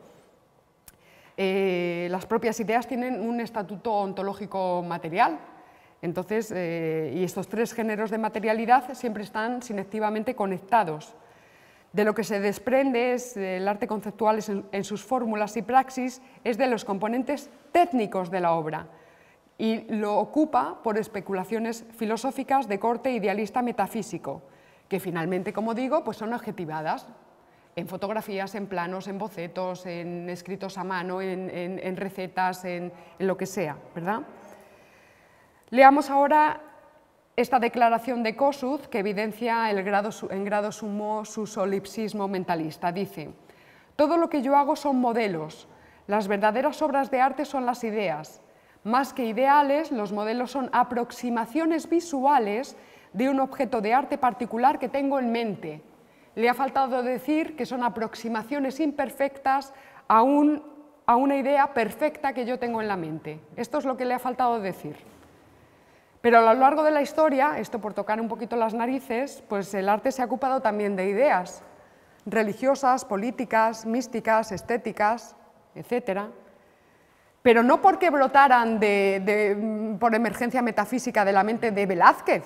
Las propias ideas tienen un estatuto ontológico material, entonces, y estos tres géneros de materialidad siempre están sinectivamente conectados. De lo que se desprende el arte conceptual en sus fórmulas y praxis es de los componentes técnicos de la obra y lo ocupa por especulaciones filosóficas de corte idealista metafísico, que finalmente, como digo, pues son objetivadas en fotografías, en planos, en bocetos, en escritos a mano, en recetas, en lo que sea, ¿verdad? Leamos ahora esta declaración de Kossuth, que evidencia en grado sumo su solipsismo mentalista. Dice: todo lo que yo hago son modelos, las verdaderas obras de arte son las ideas. Más que ideales, los modelos son aproximaciones visuales de un objeto de arte particular que tengo en mente. Le ha faltado decir que son aproximaciones imperfectas a una idea perfecta que yo tengo en la mente. Esto es lo que le ha faltado decir. Pero a lo largo de la historia, esto por tocar un poquito las narices, pues el arte se ha ocupado también de ideas religiosas, políticas, místicas, estéticas, etc. Pero no porque brotaran por emergencia metafísica de la mente de Velázquez.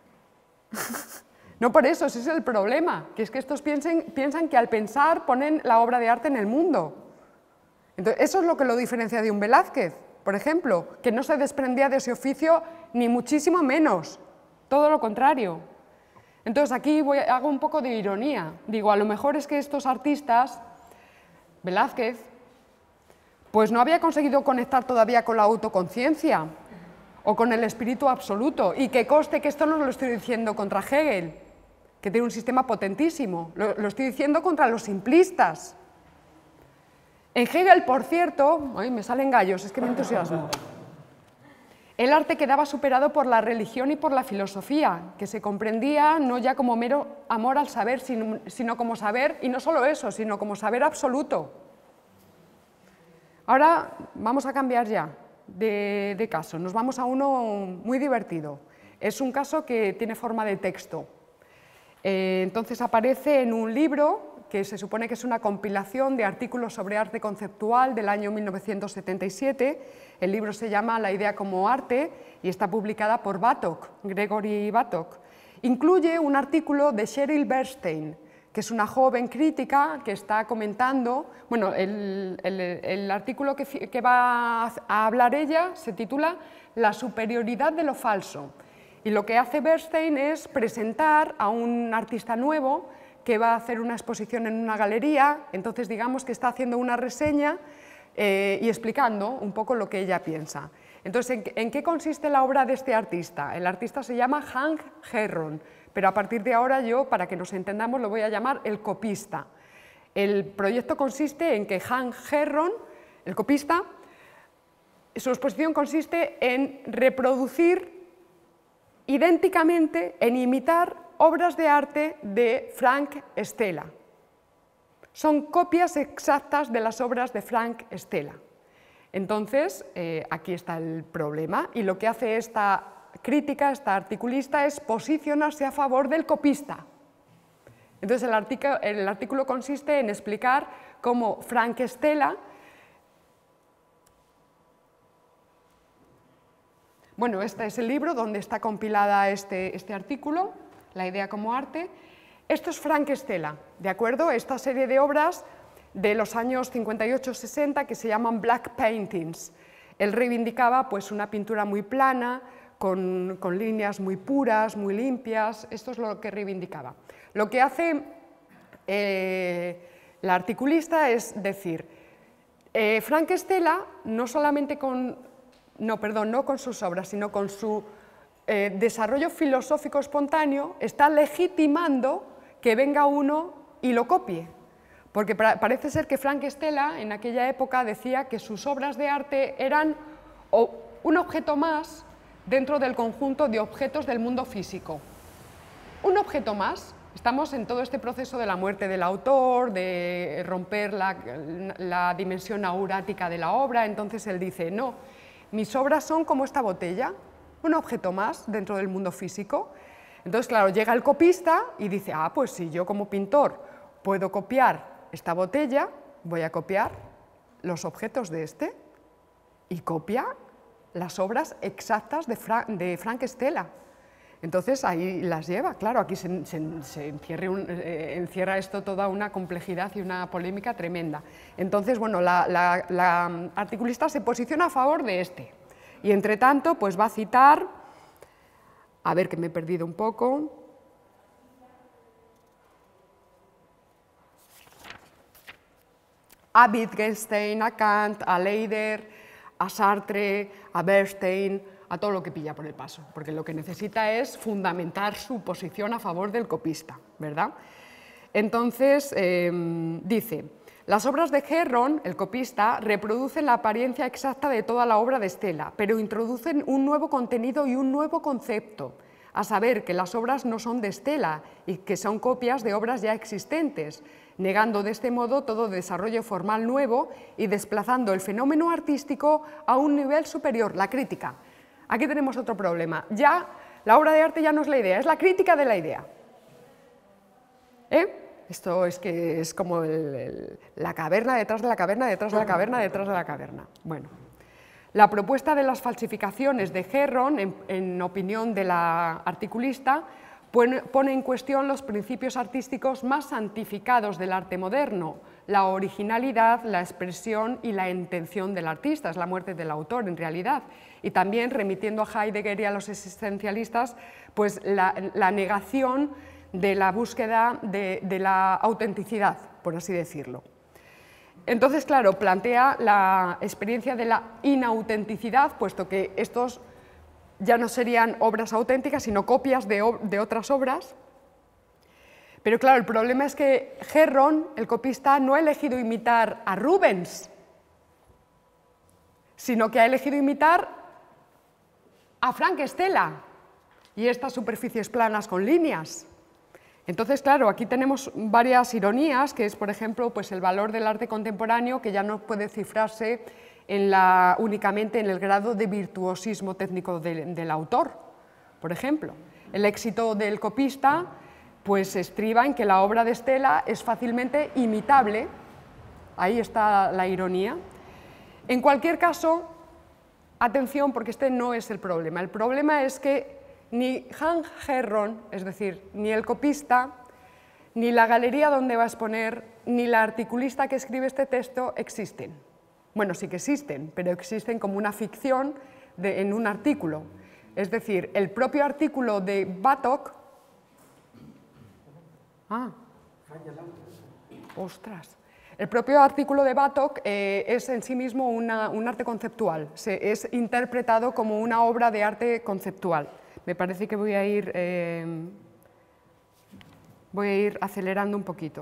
No por eso, ese es el problema, que es que estos piensan que al pensar ponen la obra de arte en el mundo. Entonces, eso es lo que lo diferencia de un Velázquez, por ejemplo, que no se desprendía de ese oficio ni muchísimo menos, todo lo contrario. Entonces aquí hago un poco de ironía, digo, a lo mejor es que estos artistas, Velázquez, pues no había conseguido conectar todavía con la autoconciencia o con el espíritu absoluto, y que conste que esto no lo estoy diciendo contra Hegel, que tiene un sistema potentísimo, lo estoy diciendo contra los simplistas. En Hegel, por cierto, ay, me salen gallos, es que me entusiasmo, el arte quedaba superado por la religión y por la filosofía, que se comprendía no ya como mero amor al saber, sino como saber, y no solo eso, sino como saber absoluto. Ahora vamos a cambiar ya de caso, nos vamos a uno muy divertido. Es un caso que tiene forma de texto. Entonces aparece en un libro que se supone que es una compilación de artículos sobre arte conceptual del año 1977. El libro se llama La idea como arte y está publicada por Bathock, Gregory Bathock. Incluye un artículo de Sheryl Bernstein, que es una joven crítica que está comentando, bueno, el artículo que va a hablar ella se titula La superioridad de lo falso. Y lo que hace Bernstein es presentar a un artista nuevo que va a hacer una exposición en una galería, entonces digamos que está haciendo una reseña y explicando un poco lo que ella piensa. Entonces, ¿en qué consiste la obra de este artista? El artista se llama Hank Herron, pero a partir de ahora yo, para que nos entendamos, lo voy a llamar el copista. El proyecto consiste en que Hank Herron, el copista, su exposición consiste en reproducir idénticamente, en imitar obras de arte de Frank Stella. Son copias exactas de las obras de Frank Stella. Entonces, aquí está el problema, y lo que hace esta crítica, esta articulista, es posicionarse a favor del copista. Entonces, el artículo consiste en explicar cómo Frank Stella, bueno, este es el libro donde está compilada este artículo, La idea como arte. Esto es Frank Stella, ¿de acuerdo? Esta serie de obras de los años 58-60 que se llaman black paintings. Él reivindicaba pues una pintura muy plana, con líneas muy puras, muy limpias, esto es lo que reivindicaba. Lo que hace la articulista es decir, Frank Stella no solamente no con sus obras, sino con su desarrollo filosófico espontáneo, está legitimando que venga uno y lo copie. Porque parece ser que Frank Stella en aquella época decía que sus obras de arte eran un objeto más dentro del conjunto de objetos del mundo físico. Un objeto más. Estamos en todo este proceso de la muerte del autor, de romper la dimensión aurática de la obra, entonces él dice, no, mis obras son como esta botella, un objeto más dentro del mundo físico. Entonces, claro, llega el copista y dice, ah, pues si yo como pintor puedo copiar esta botella, voy a copiar los objetos de este, y copia las obras exactas de Frank Stella. Entonces ahí las lleva, claro, aquí se encierra esto toda una complejidad y una polémica tremenda. Entonces, bueno, la articulista se posiciona a favor de este, y entre tanto, pues va a citar, a ver que me he perdido un poco, a Wittgenstein, a Kant, a Leider, a Sartre, a Bernstein, a todo lo que pilla por el paso, porque lo que necesita es fundamentar su posición a favor del copista, ¿verdad? Entonces, dice, las obras de Herron, el copista, reproducen la apariencia exacta de toda la obra de Stella, pero introducen un nuevo contenido y un nuevo concepto, a saber que las obras no son de Stella y que son copias de obras ya existentes, negando de este modo todo desarrollo formal nuevo y desplazando el fenómeno artístico a un nivel superior, la crítica. Aquí tenemos otro problema. Ya la obra de arte ya no es la idea, es la crítica de la idea. Esto es que es como la caverna detrás de la caverna, detrás de la caverna, detrás de la caverna. Bueno, la propuesta de las falsificaciones de Herron, en opinión de la articulista, pone en cuestión los principios artísticos más santificados del arte moderno, la originalidad, la expresión y la intención del artista, es la muerte del autor en realidad, y también remitiendo a Heidegger y a los existencialistas, pues la negación de la búsqueda de la autenticidad, por así decirlo. Entonces, claro, plantea la experiencia de la inautenticidad, puesto que estos ya no serían obras auténticas, sino copias de otras obras. Pero claro, el problema es que Herron, el copista, no ha elegido imitar a Rubens, sino que ha elegido imitar a Frank Stella y estas superficies planas con líneas. Entonces, claro, aquí tenemos varias ironías, que es, por ejemplo, pues el valor del arte contemporáneo, que ya no puede cifrarse únicamente en el grado de virtuosismo técnico del autor, por ejemplo. El éxito del copista pues estriba en que la obra de Stella es fácilmente imitable, ahí está la ironía. En cualquier caso, atención, porque este no es el problema es que ni Hank Herron, es decir, ni el copista, ni la galería donde va a exponer, ni la articulista que escribe este texto existen. Bueno, sí que existen, pero existen como una ficción en un artículo. Es decir, el propio artículo de Bathock... ¡Ostras! El propio artículo de Bathock es en sí mismo un arte conceptual, es interpretado como una obra de arte conceptual. Me parece que voy a ir acelerando un poquito.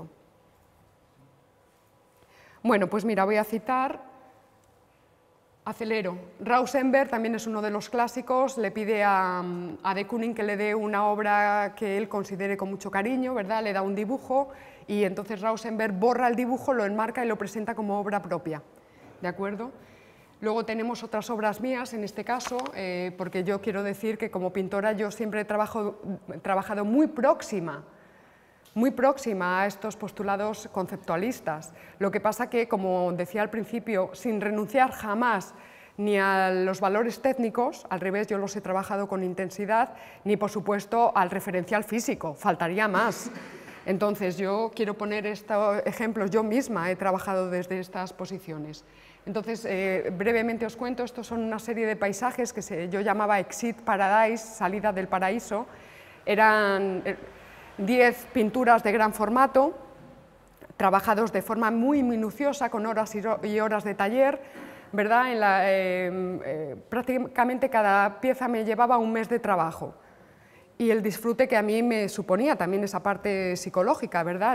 Bueno, pues mira, voy a citar... Acelero. Rauschenberg también es uno de los clásicos, le pide a de Kooning que le dé una obra que él considere con mucho cariño, ¿verdad? Le da un dibujo y entonces Rauschenberg borra el dibujo, lo enmarca y lo presenta como obra propia, ¿de acuerdo? Luego tenemos otras obras mías, en este caso, porque yo quiero decir que como pintora yo siempre he trabajado muy próxima a estos postulados conceptualistas. Lo que pasa que, como decía al principio, sin renunciar jamás ni a los valores técnicos, al revés, yo los he trabajado con intensidad, ni por supuesto al referencial físico, faltaría más. Entonces yo quiero poner estos ejemplos, yo misma he trabajado desde estas posiciones. Entonces, brevemente os cuento, estos son una serie de paisajes que yo llamaba Exit Paradise, salida del paraíso. Eran 10 pinturas de gran formato, trabajados de forma muy minuciosa, con horas y horas de taller, ¿verdad? Prácticamente cada pieza me llevaba un mes de trabajo. Y el disfrute que a mí me suponía también esa parte psicológica, ¿verdad?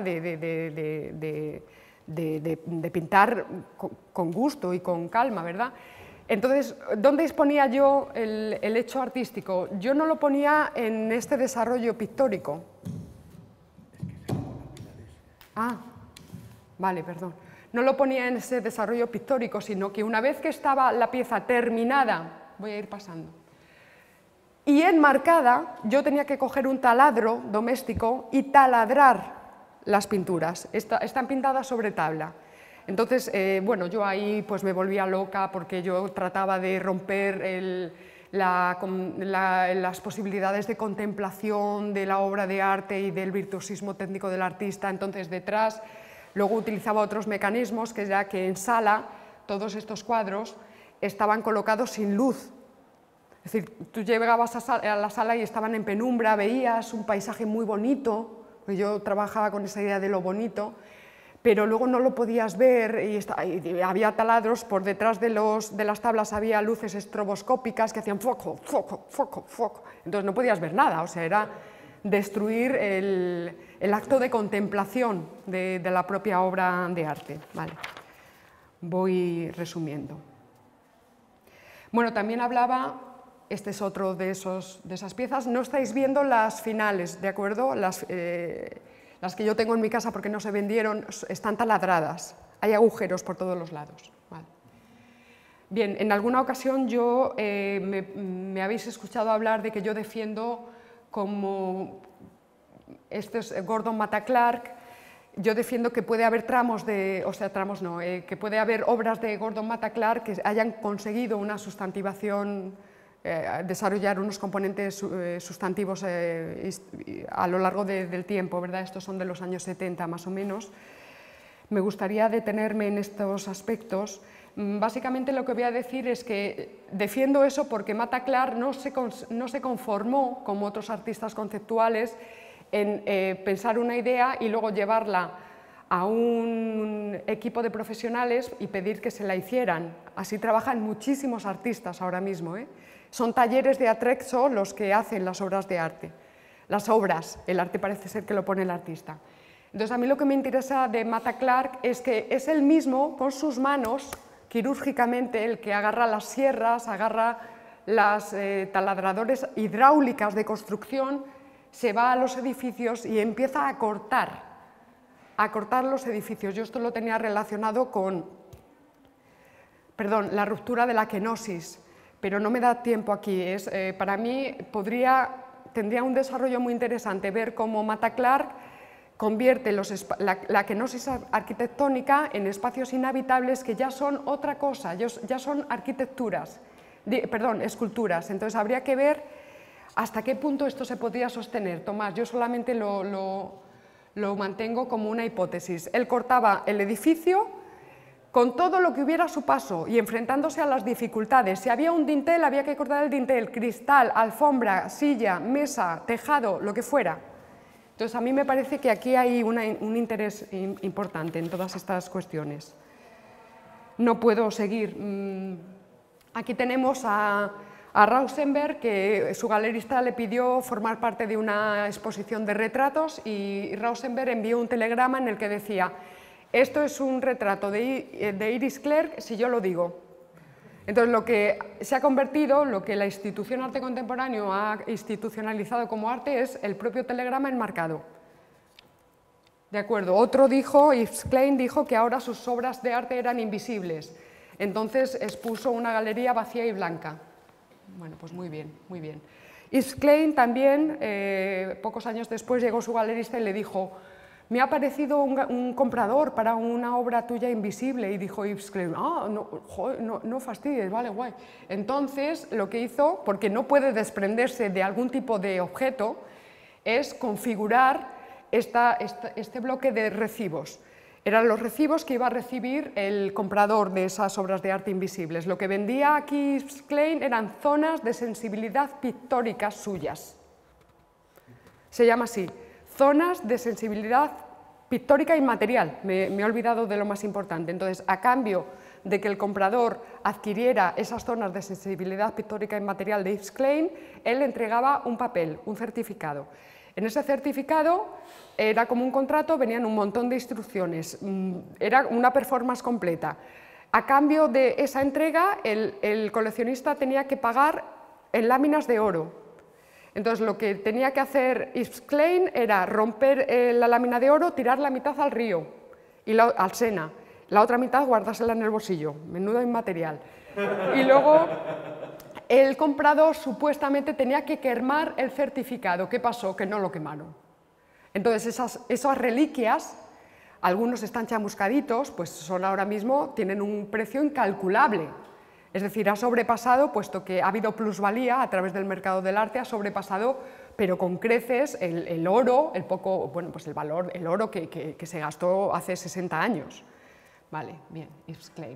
De pintar con gusto y con calma, ¿verdad? Entonces, ¿dónde exponía yo el hecho artístico? Yo no lo ponía en este desarrollo pictórico. Ah, vale, perdón. No lo ponía en ese desarrollo pictórico, sino que una vez que estaba la pieza terminada, voy a ir pasando, y enmarcada, yo tenía que coger un taladro doméstico y taladrar las pinturas. Están pintadas sobre tabla. Entonces, bueno, yo ahí pues me volvía loca porque yo trataba de romper las posibilidades de contemplación de la obra de arte y del virtuosismo técnico del artista. Entonces, detrás, luego utilizaba otros mecanismos, que ya que en sala todos estos cuadros estaban colocados sin luz. Es decir, tú llegabas a la sala y estaban en penumbra, veías un paisaje muy bonito, porque yo trabajaba con esa idea de lo bonito, pero luego no lo podías ver y había taladros, por detrás de las tablas había luces estroboscópicas que hacían foco, foco, foco, foco, entonces no podías ver nada, o sea, era destruir el acto de contemplación de la propia obra de arte. Vale. Voy resumiendo. Bueno, también hablaba... Este es otro de esas piezas. No estáis viendo las finales, ¿de acuerdo? Las que yo tengo en mi casa porque no se vendieron están taladradas. Hay agujeros por todos los lados. Vale. Bien, en alguna ocasión me habéis escuchado hablar de que yo defiendo como... Este es Gordon Matta Clark. Yo defiendo que puede haber que puede haber obras de Gordon Matta Clark que hayan conseguido una sustantivación, desarrollar unos componentes sustantivos a lo largo del tiempo, ¿verdad? Estos son de los años 70 más o menos. Me gustaría detenerme en estos aspectos. Básicamente lo que voy a decir es que defiendo eso porque Matta Clark no se conformó, como otros artistas conceptuales, en pensar una idea y luego llevarla a un equipo de profesionales y pedir que se la hicieran. Así trabajan muchísimos artistas ahora mismo, ¿eh? Son talleres de Atrezzo los que hacen las obras de arte. Las obras, el arte parece ser que lo pone el artista. Entonces, a mí lo que me interesa de Matta Clark es que es él mismo, con sus manos, quirúrgicamente, el que agarra las sierras, agarra las taladradores hidráulicas de construcción, se va a los edificios y empieza a cortar los edificios. Yo esto lo tenía relacionado con, la ruptura de la kenosis, pero no me da tiempo aquí. Para mí tendría un desarrollo muy interesante ver cómo Matta Clark convierte la kenosis arquitectónica en espacios inhabitables que ya son otra cosa, ya son esculturas. Entonces habría que ver hasta qué punto esto se podría sostener. Tomás, yo solamente lo mantengo como una hipótesis. Él cortaba el edificio con todo lo que hubiera a su paso y enfrentándose a las dificultades. Si había un dintel, había que cortar el dintel, cristal, alfombra, silla, mesa, tejado, lo que fuera. Entonces, a mí me parece que aquí hay un interés importante en todas estas cuestiones. No puedo seguir. Aquí tenemos a Rauschenberg, que su galerista le pidió formar parte de una exposición de retratos y Rauschenberg envió un telegrama en el que decía: esto es un retrato de Iris Clerc si yo lo digo. Entonces, lo que se ha convertido, lo que la institución Arte Contemporáneo ha institucionalizado como arte es el propio telegrama enmarcado. ¿De acuerdo? Otro dijo, Yves Klein dijo que ahora sus obras de arte eran invisibles. Entonces expuso una galería vacía y blanca. Bueno, pues muy bien, muy bien. Yves Klein también, pocos años después, llegó su galerista y le dijo: me ha aparecido un comprador para una obra tuya invisible. Y dijo Yves Klein: no fastidies, vale, guay. Entonces, lo que hizo, porque no puede desprenderse de algún tipo de objeto, es configurar este bloque de recibos. Eran los recibos que iba a recibir el comprador de esas obras de arte invisibles. Lo que vendía aquí Yves Klein eran zonas de sensibilidad pictórica suyas. Se llama así, zonas de sensibilidad pictórica inmaterial. Me he olvidado de lo más importante. Entonces, a cambio de que el comprador adquiriera esas zonas de sensibilidad pictórica inmaterial de Yves Klein, él entregaba un papel, un certificado. En ese certificado era como un contrato, venían un montón de instrucciones, era una performance completa. A cambio de esa entrega, el coleccionista tenía que pagar en láminas de oro. Entonces, lo que tenía que hacer Yves Klein era romper la lámina de oro, tirar la mitad al río, al Sena, la otra mitad guardársela en el bolsillo, menudo inmaterial. Y luego el comprador supuestamente tenía que quemar el certificado. ¿Qué pasó? Que no lo quemaron. Entonces, esas reliquias, algunos están chamuscaditos, pues son ahora mismo, tienen un precio incalculable. Es decir, ha sobrepasado, puesto que ha habido plusvalía a través del mercado del arte, ha sobrepasado, pero con creces, el oro, el valor, el oro que se gastó hace 60 años. Vale, bien, Yves Klein.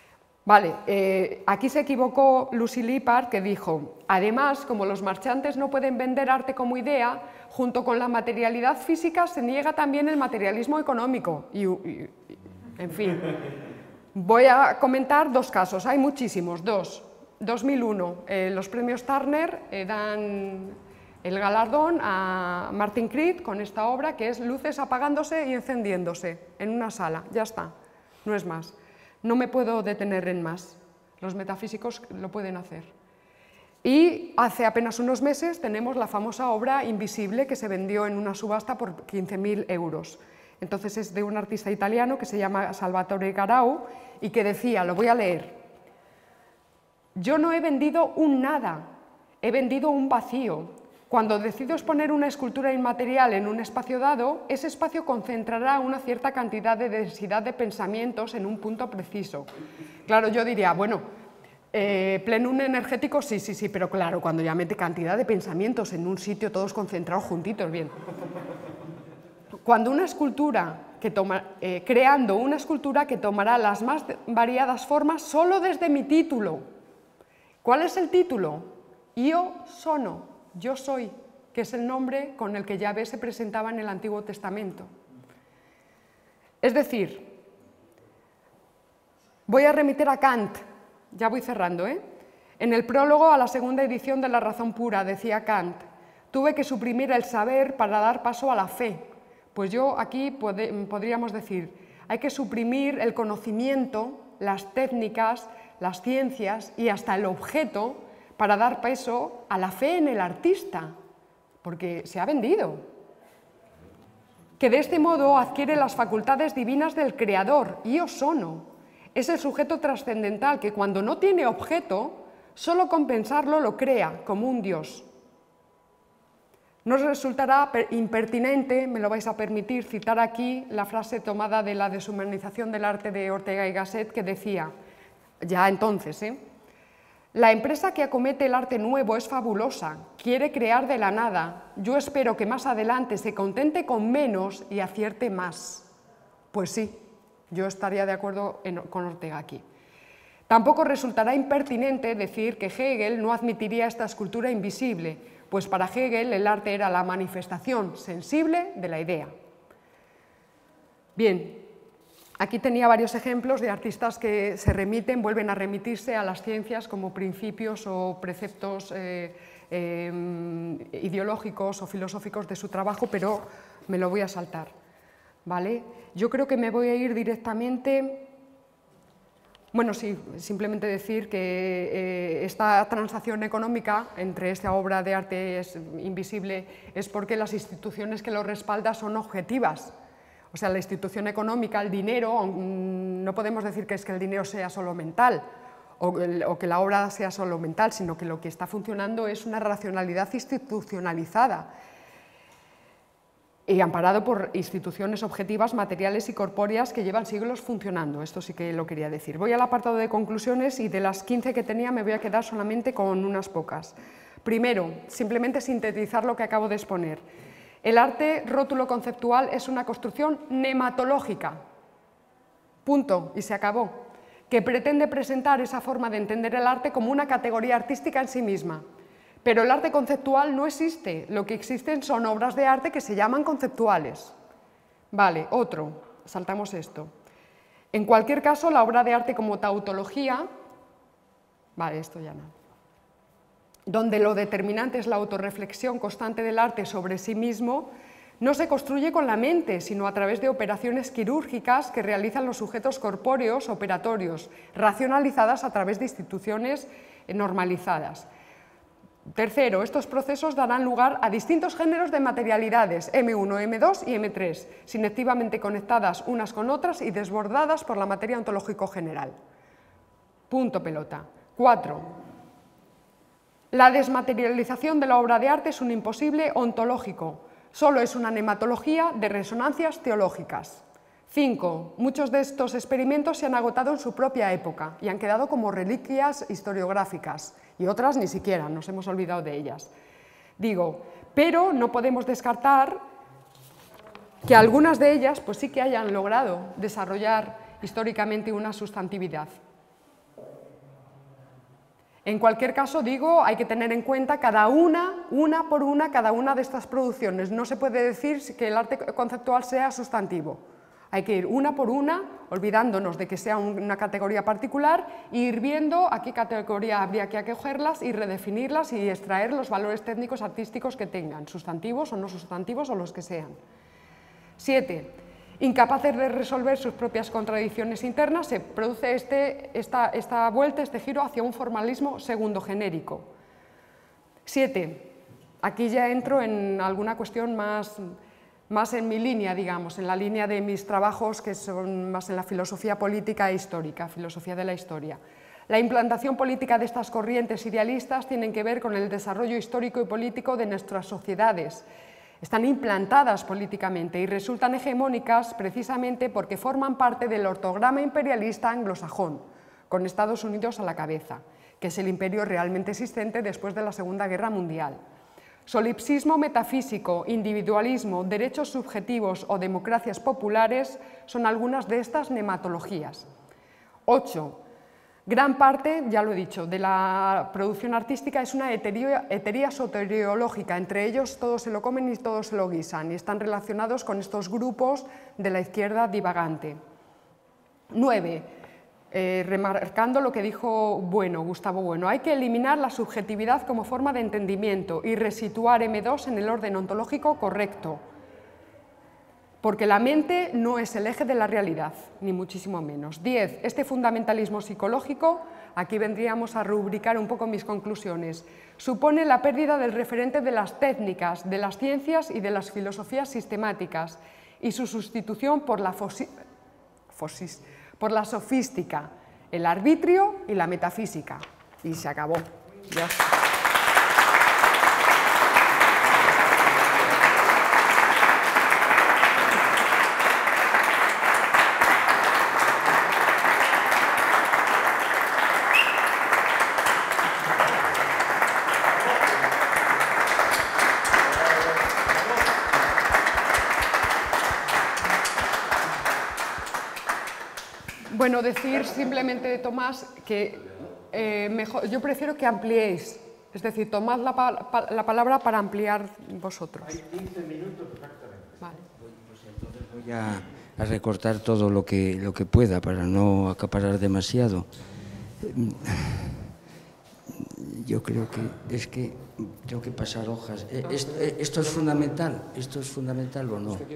Vale, aquí se equivocó Lucy Lippard, que dijo, además, como los marchantes no pueden vender arte como idea, junto con la materialidad física se niega también el materialismo económico. En fin, voy a comentar dos casos, hay muchísimos, dos. 2001, los premios Turner dan el galardón a Martin Creed con esta obra que es luces apagándose y encendiéndose en una sala, ya está, no es más. No me puedo detener en más, los metafísicos lo pueden hacer. Y hace apenas unos meses tenemos la famosa obra Invisible que se vendió en una subasta por 15.000 euros. Entonces es de un artista italiano que se llama Salvatore Garau y que decía, lo voy a leer, yo no he vendido un nada, he vendido un vacío. Cuando decido exponer una escultura inmaterial en un espacio dado, ese espacio concentrará una cierta cantidad de densidad de pensamientos en un punto preciso. Claro, yo diría, bueno, plenum energético, sí, pero claro, cuando ya mete cantidad de pensamientos en un sitio, todos concentrados juntitos, bien. Cuando una escultura creando una escultura que tomará las más variadas formas solo desde mi título. ¿Cuál es el título? Io sono. Yo soy, que es el nombre con el que Yahvé se presentaba en el Antiguo Testamento. Es decir, voy a remitir a Kant, ya voy cerrando, En el prólogo a la segunda edición de La razón pura, decía Kant, tuve que suprimir el saber para dar paso a la fe. Pues yo aquí podríamos decir, hay que suprimir el conocimiento, las técnicas, las ciencias y hasta el objeto para dar peso a la fe en el artista, porque se ha vendido. Que de este modo adquiere las facultades divinas del creador, io sono. Es el sujeto trascendental que cuando no tiene objeto, solo con pensarlo lo crea como un dios. Nos resultará impertinente, me lo vais a permitir, citar aquí la frase tomada de la deshumanización del arte de Ortega y Gasset que decía, ya entonces, la empresa que acomete el arte nuevo es fabulosa, quiere crear de la nada. Yo espero que más adelante se contente con menos y acierte más. Pues sí, yo estaría de acuerdo con Ortega aquí. Tampoco resultará impertinente decir que Hegel no admitiría esta escultura invisible, pues para Hegel el arte era la manifestación sensible de la idea. Bien. Aquí tenía varios ejemplos de artistas que se remiten, vuelven a remitirse a las ciencias como principios o preceptos ideológicos o filosóficos de su trabajo, pero me lo voy a saltar. ¿Vale? Yo creo que me voy a ir directamente. Bueno, sí, simplemente decir que esta transacción económica entre esta obra de arte invisible es porque las instituciones que lo respaldan son objetivas. O sea, la institución económica, el dinero, no podemos decir que es que el dinero sea solo mental o que la obra sea solo mental, sino que lo que está funcionando es una racionalidad institucionalizada y amparado por instituciones objetivas, materiales y corpóreas que llevan siglos funcionando. Esto sí que lo quería decir. Voy al apartado de conclusiones y de las 15 que tenía me voy a quedar solamente con unas pocas. Primero, simplemente sintetizar lo que acabo de exponer. El arte rótulo conceptual es una construcción nematológica. Punto, y se acabó. Que pretende presentar esa forma de entender el arte como una categoría artística en sí misma. Pero el arte conceptual no existe, lo que existen son obras de arte que se llaman conceptuales. Vale, otro, saltamos esto. En cualquier caso, la obra de arte como tautología, vale, esto ya no, donde lo determinante es la autorreflexión constante del arte sobre sí mismo, no se construye con la mente, sino a través de operaciones quirúrgicas que realizan los sujetos corpóreos operatorios, racionalizadas a través de instituciones normalizadas. Tercero, estos procesos darán lugar a distintos géneros de materialidades, M1, M2 y M3, sinectivamente conectadas unas con otras y desbordadas por la materia ontológico general. Punto pelota. 4. La desmaterialización de la obra de arte es un imposible ontológico, solo es una nematología de resonancias teológicas. 5. Muchos de estos experimentos se han agotado en su propia época y han quedado como reliquias historiográficas, y otras ni siquiera, nos hemos olvidado de ellas. Digo, pero no podemos descartar que algunas de ellas pues sí que hayan logrado desarrollar históricamente una sustantividad. En cualquier caso, digo, hay que tener en cuenta cada una por una, cada una de estas producciones. No se puede decir que el arte conceptual sea sustantivo. Hay que ir una por una, olvidándonos de que sea una categoría particular, e ir viendo a qué categoría habría que acogerlas y redefinirlas y extraer los valores técnicos artísticos que tengan, sustantivos o no sustantivos o los que sean. 7. Incapaces de resolver sus propias contradicciones internas, se produce esta vuelta, este giro hacia un formalismo segundo genérico. 7. Aquí ya entro en alguna cuestión más en mi línea, digamos, en la línea de mis trabajos que son más en la filosofía política e histórica, filosofía de la historia. La implantación política de estas corrientes idealistas tienen que ver con el desarrollo histórico y político de nuestras sociedades. Están implantadas políticamente y resultan hegemónicas precisamente porque forman parte del ortograma imperialista anglosajón, con Estados Unidos a la cabeza, que es el imperio realmente existente después de la Segunda Guerra Mundial. Solipsismo metafísico, individualismo, derechos subjetivos o democracias populares son algunas de estas nematologías. 8. Gran parte, ya lo he dicho, de la producción artística es una hetería soteriológica, entre ellos todos se lo comen y todos se lo guisan, y están relacionados con estos grupos de la izquierda divagante. 9. Remarcando lo que dijo Gustavo Bueno, hay que eliminar la subjetividad como forma de entendimiento y resituar M2 en el orden ontológico correcto, porque la mente no es el eje de la realidad, ni muchísimo menos. 10. Este fundamentalismo psicológico, aquí vendríamos a rubricar un poco mis conclusiones, supone la pérdida del referente de las técnicas, de las ciencias y de las filosofías sistemáticas y su sustitución por la sofística, el arbitrio y la metafísica. Y se acabó. Ya. Bueno, decir simplemente de Tomás que yo prefiero que ampliéis, es decir, tomad la palabra para ampliar vosotros. Hay 15 minutos exactamente. Vale. Pues entonces voy a recortar todo lo que pueda para no acaparar demasiado. Yo creo que es que tengo que pasar hojas. ¿Esto es fundamental? ¿Esto es fundamental o no?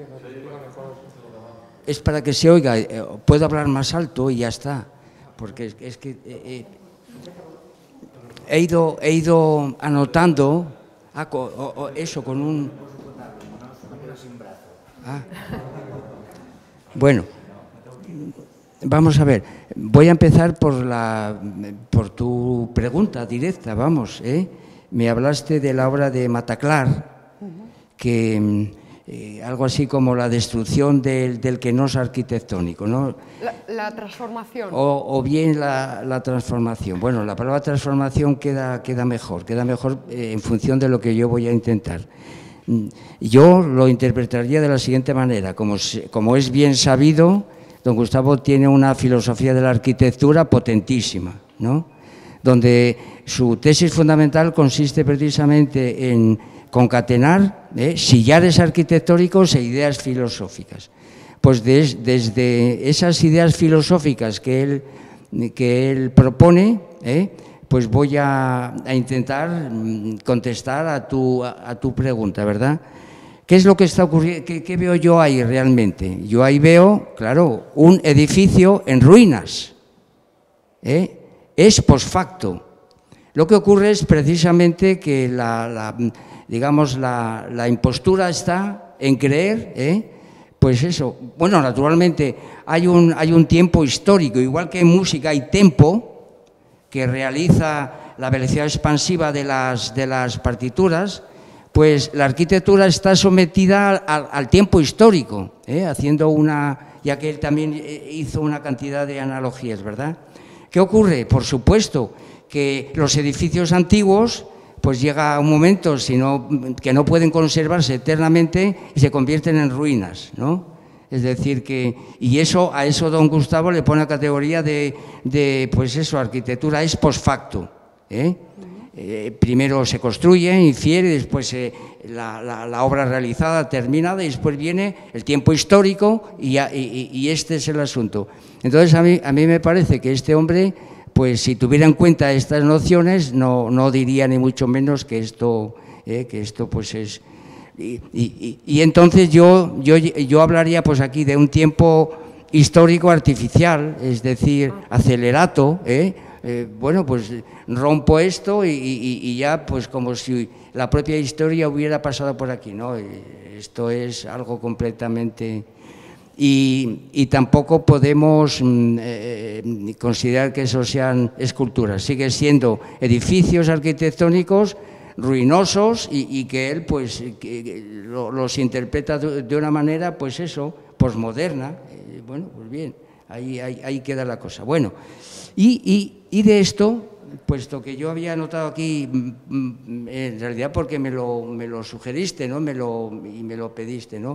Es para que se oiga, puedo hablar más alto y ya está, porque es que he ido anotando eso con un... Bueno, vamos a ver, voy a empezar por tu pregunta directa, vamos, Me hablaste de la obra de Mataclar, que... algo así como la destrucción del kenos arquitectónico, ¿no? La transformación. O bien la transformación. Bueno, la palabra transformación queda mejor en función de lo que yo voy a intentar. Yo lo interpretaría de la siguiente manera. Como es bien sabido, don Gustavo tiene una filosofía de la arquitectura potentísima, ¿no? Donde su tesis fundamental consiste precisamente en concatenar sillares arquitectónicos e ideas filosóficas. Pues desde esas ideas filosóficas que él propone, pues voy a intentar contestar a tu pregunta, ¿verdad? ¿Qué es lo que está ocurriendo? ¿Qué veo yo ahí realmente? Yo ahí veo, claro, un edificio en ruinas. Es post facto. Lo que ocurre es precisamente que digamos, la impostura está en creer, pues eso. Bueno, naturalmente hay un tiempo histórico, igual que en música hay tempo que realiza la velocidad expansiva de las partituras, pues la arquitectura está sometida al tiempo histórico, haciendo ya que él también hizo una cantidad de analogías, ¿verdad? ¿Qué ocurre? Por supuesto que los edificios antiguos, pues llega un momento que no pueden conservarse eternamente y se convierten en ruinas, ¿no? Es decir y a eso don Gustavo le pone la categoría pues eso, arquitectura es post facto, primero se construye, infiere, después la obra realizada, terminada, y después viene el tiempo histórico y este es el asunto. Entonces a mí me parece que este hombre, pues si tuviera en cuenta estas nociones, no diría ni mucho menos que esto pues es... Y entonces yo hablaría pues aquí de un tiempo histórico artificial, es decir, acelerato, bueno, pues rompo esto y ya pues como si la propia historia hubiera pasado por aquí, ¿no? Esto es algo completamente... Y tampoco podemos considerar que eso sean esculturas, sigue siendo edificios arquitectónicos ruinosos y que él pues los interpreta de una manera pues eso, posmoderna. Bueno, pues bien, ahí queda la cosa. Bueno, y de esto, puesto que yo había anotado aquí, en realidad porque me lo sugeriste, ¿no? Y me lo pediste, ¿no?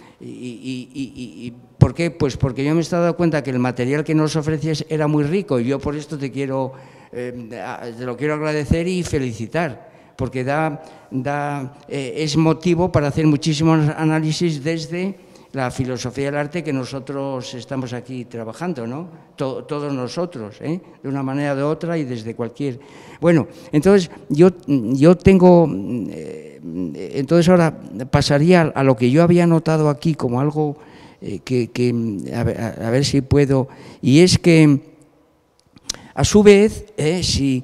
¿Y por qué? Pues porque yo me he dado cuenta que el material que nos ofreces era muy rico y yo por esto te lo quiero agradecer y felicitar, porque es motivo para hacer muchísimos análisis desde la filosofía del arte que nosotros estamos aquí trabajando, ¿no? Todos nosotros, de una manera o de otra y desde cualquier... Bueno, entonces yo tengo... Entonces ahora pasaría a lo que yo había notado aquí como algo a ver si puedo, y es que a su vez si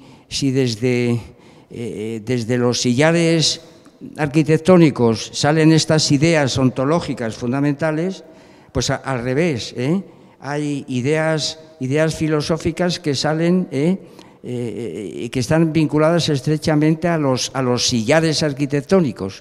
desde los sillares arquitectónicos salen estas ideas ontológicas fundamentales, pues al revés, hay ideas filosóficas que salen que están vinculadas estrechamente a los sillares arquitectónicos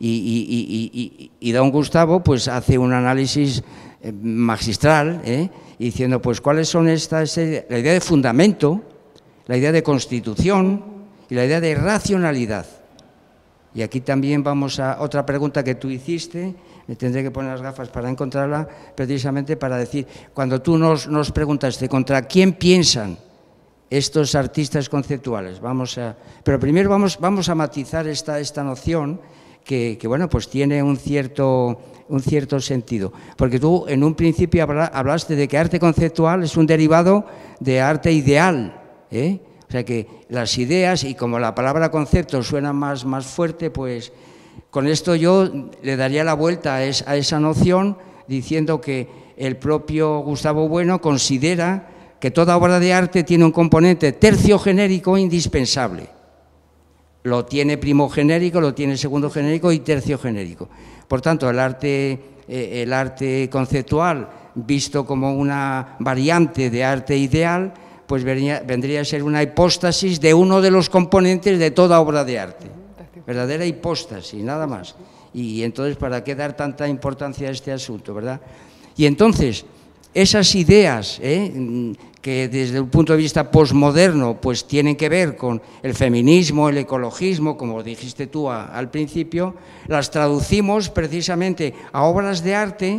y don Gustavo pues hace un análisis magistral diciendo pues cuáles son la idea de fundamento, la idea de constitución y la idea de racionalidad. Y aquí también vamos a otra pregunta que tú hiciste, me tendré que poner las gafas para encontrarla, precisamente para decir, cuando tú nos preguntaste contra quién piensan estos artistas conceptuales, pero primero vamos a matizar esta noción que bueno, pues tiene un cierto sentido, porque tú en un principio hablaste de que arte conceptual es un derivado de arte ideal, o sea que las ideas, y como la palabra concepto suena más fuerte, pues con esto yo le daría la vuelta a esa noción diciendo que el propio Gustavo Bueno considera que toda obra de arte tiene un componente terciogenérico indispensable. Lo tiene primogenérico, lo tiene segundogenérico y terciogenérico. Por tanto, el arte conceptual, visto como una variante de arte ideal, pues vendría a ser una hipóstasis de uno de los componentes de toda obra de arte. Verdadera hipóstasis, nada más. Y entonces, ¿para qué dar tanta importancia a este asunto, verdad? Y entonces, esas ideas que desde un punto de vista posmoderno pues tienen que ver con el feminismo, el ecologismo, como dijiste tú al principio, las traducimos precisamente a obras de arte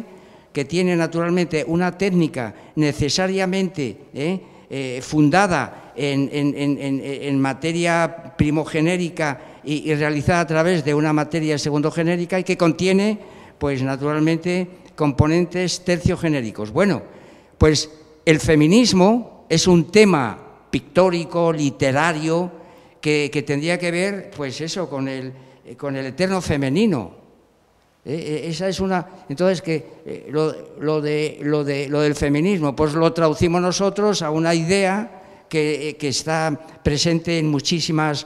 que tiene naturalmente una técnica necesariamente fundada en materia primogenérica y realizada a través de una materia segundogenérica y que contiene, pues naturalmente, componentes terciogenéricos. Bueno, pues el feminismo es un tema pictórico, literario, que tendría que ver, pues eso, con el eterno femenino. Esa es una. Entonces, que lo del feminismo, pues lo traducimos nosotros a una idea que está presente en muchísimas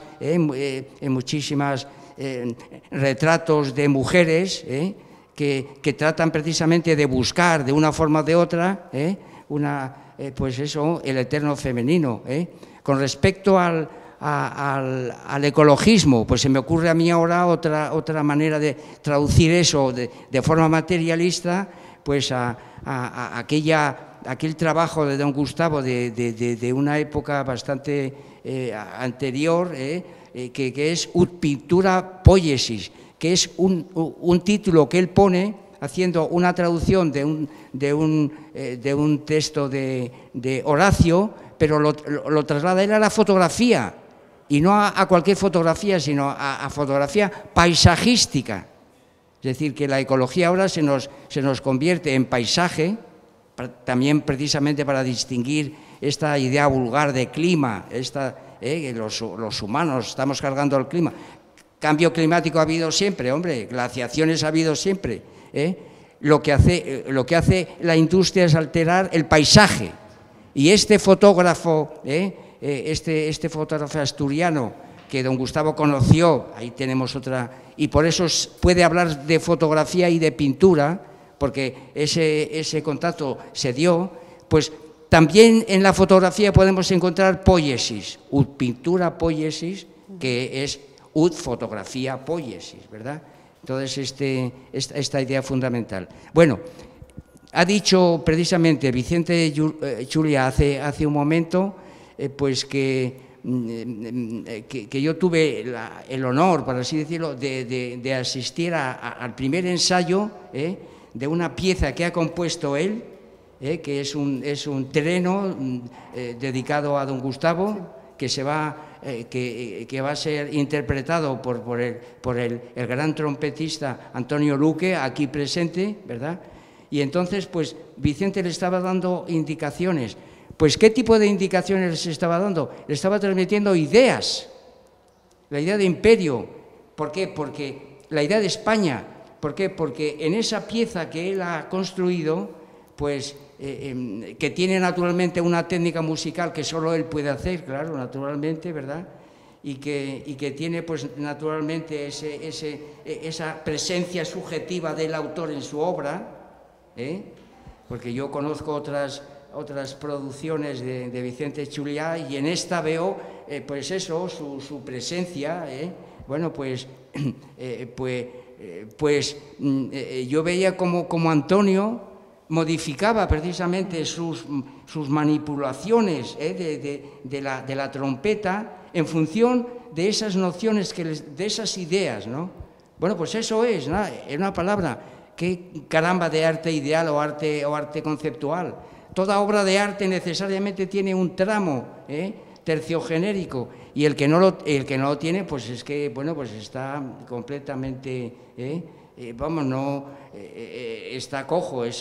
retratos de mujeres que tratan precisamente de buscar de una forma o de otra pues eso, el eterno femenino. Con respecto al ecologismo, pues se me ocurre a mí ahora otra manera de traducir eso de forma materialista, pues a aquel trabajo de don Gustavo de una época bastante anterior, que es Ut Pintura Poiesis, que es un título que él pone haciendo una traducción de un texto de Horacio, pero lo traslada él a la fotografía, y no a cualquier fotografía, sino a fotografía paisajística. Es decir, que la ecología ahora se nos convierte en paisaje, también precisamente para distinguir esta idea vulgar de clima, que los humanos estamos cargando el clima. Cambio climático ha habido siempre, hombre, glaciaciones ha habido siempre. Lo que hace la industria es alterar el paisaje. Y este fotógrafo, este fotógrafo asturiano que don Gustavo conoció, ahí tenemos otra, y por eso puede hablar de fotografía y de pintura, porque ese contacto se dio, pues también en la fotografía podemos encontrar poiesis, ut pintura poiesis, que es ut fotografía poiesis, ¿verdad? Entonces, esta idea fundamental. Bueno, ha dicho precisamente Vicente Chulia hace un momento, pues que yo tuve el honor, por así decirlo, de asistir al primer ensayo de una pieza que ha compuesto él, que es un terreno dedicado a don Gustavo, que va a ser interpretado por el gran trompetista Antonio Luque, aquí presente, ¿verdad? Y entonces, pues, Vicente le estaba dando indicaciones. Pues, ¿qué tipo de indicaciones les estaba dando? Le estaba transmitiendo ideas, la idea de imperio. ¿Por qué? Porque la idea de España. ¿Por qué? Porque en esa pieza que él ha construido, pues, que tiene naturalmente una técnica musical que solo él puede hacer, claro, naturalmente, ¿verdad? Y que tiene, pues, naturalmente esa presencia subjetiva del autor en su obra, porque yo conozco otras producciones de Vicente Chulia y en esta veo, pues eso, su presencia, bueno, pues yo veía como Antonio modificaba precisamente sus manipulaciones de la trompeta en función de esas nociones, de esas ideas, ¿no? Bueno, pues eso es, ¿no? En una palabra, qué caramba de arte ideal o arte conceptual. Toda obra de arte necesariamente tiene un tramo terciogenérico, y el que no lo tiene, pues es que, bueno, pues está completamente, está cojo, es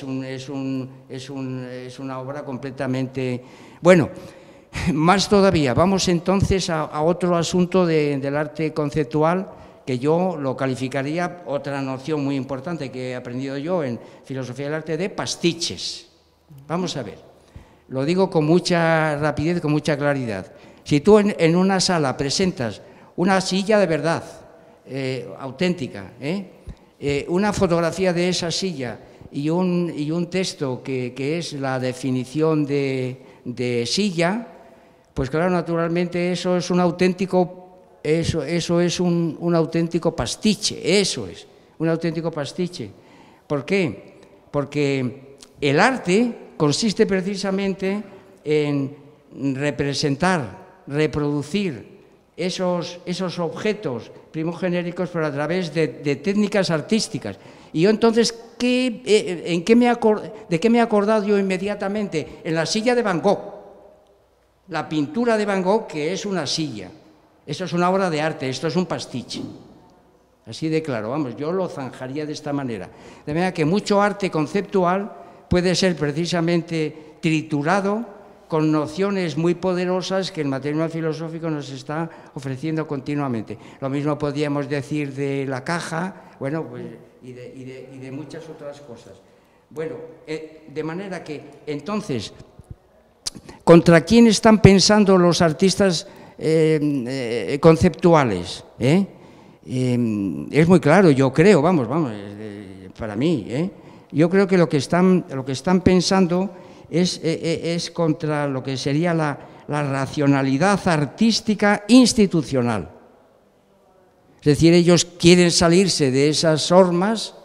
una obra completamente. Bueno, más todavía, vamos entonces a otro asunto del arte conceptual, que yo lo calificaría, otra noción muy importante que he aprendido yo en filosofía del arte, de pastiches. Vamos a ver, lo digo con mucha rapidez, con mucha claridad. Si tú en una sala presentas una silla de verdad, auténtica, una fotografía de esa silla y un texto que es la definición de silla, pues claro, naturalmente eso es un auténtico. Eso es un auténtico pastiche, eso es, un auténtico pastiche. ¿Por qué? Porque el arte consiste precisamente en representar, reproducir esos objetos primogenéricos, pero a través de técnicas artísticas. Y yo entonces, ¿de qué me he acordado yo inmediatamente? En la silla de Van Gogh. La pintura de Van Gogh, que es una silla. Eso es una obra de arte, esto es un pastiche. Así de claro, vamos, yo lo zanjaría de esta manera. De manera que mucho arte conceptual puede ser precisamente triturado con nociones muy poderosas que el material filosófico nos está ofreciendo continuamente. Lo mismo podríamos decir de la caja, bueno, pues, y de muchas otras cosas. Bueno, de manera que, entonces, ¿contra quién están pensando los artistas conceptuales? Es muy claro, yo creo, vamos, para mí, yo creo que lo que están pensando es contra lo que sería la racionalidad artística institucional. Es decir, ellos quieren salirse de esas hormas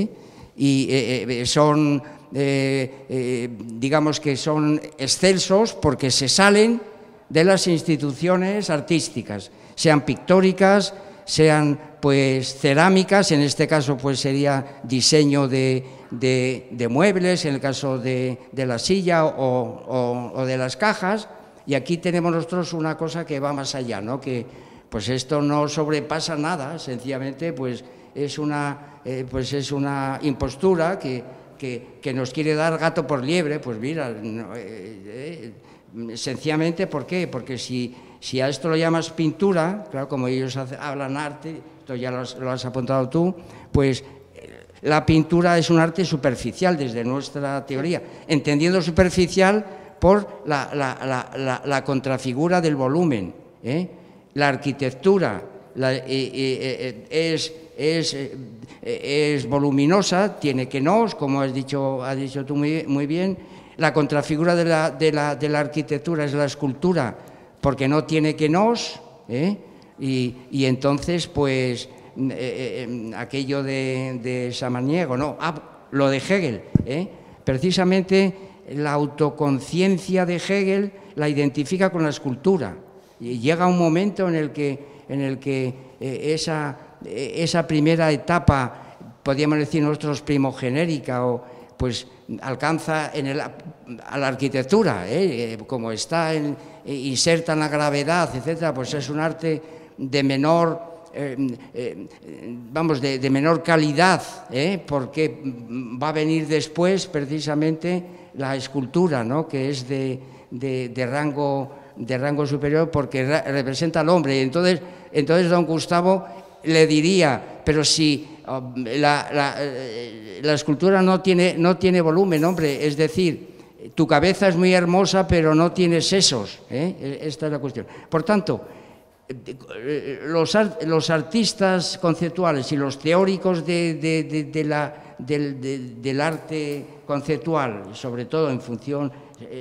y son, digamos que son excelsos porque se salen de las instituciones artísticas, sean pictóricas, sean pues cerámicas, en este caso pues sería diseño de muebles, en el caso de la silla o de las cajas, y aquí tenemos nosotros una cosa que va más allá, ¿no? Que pues esto no sobrepasa nada, sencillamente pues es una impostura que nos quiere dar gato por liebre. Pues mira, sencillamente, ¿por qué? Porque si a esto lo llamas pintura, claro, como ellos hablan arte, esto ya lo has apuntado tú, pues la pintura es un arte superficial desde nuestra teoría, entendiendo superficial por la contrafigura del volumen. La arquitectura es voluminosa, tiene kenos, como has dicho tú muy bien. La contrafigura de la arquitectura es la escultura, porque no tiene kenos, y entonces, pues, aquello de Samaniego, no, lo de Hegel, precisamente la autoconciencia de Hegel la identifica con la escultura, y llega un momento en el que esa primera etapa, podríamos decir nosotros primogenérica, pues alcanza a la arquitectura, como está inserta en la gravedad, etcétera, pues es un arte de menor, de menor calidad, porque va a venir después precisamente la escultura, ¿no? Que es de rango superior, porque representa al hombre. Y entonces don Gustavo le diría, pero si la escultura no tiene volumen, hombre, es decir, tu cabeza es muy hermosa, pero no tiene sesos, esta es la cuestión. Por tanto, los artistas conceptuales y los teóricos del arte conceptual, sobre todo en función,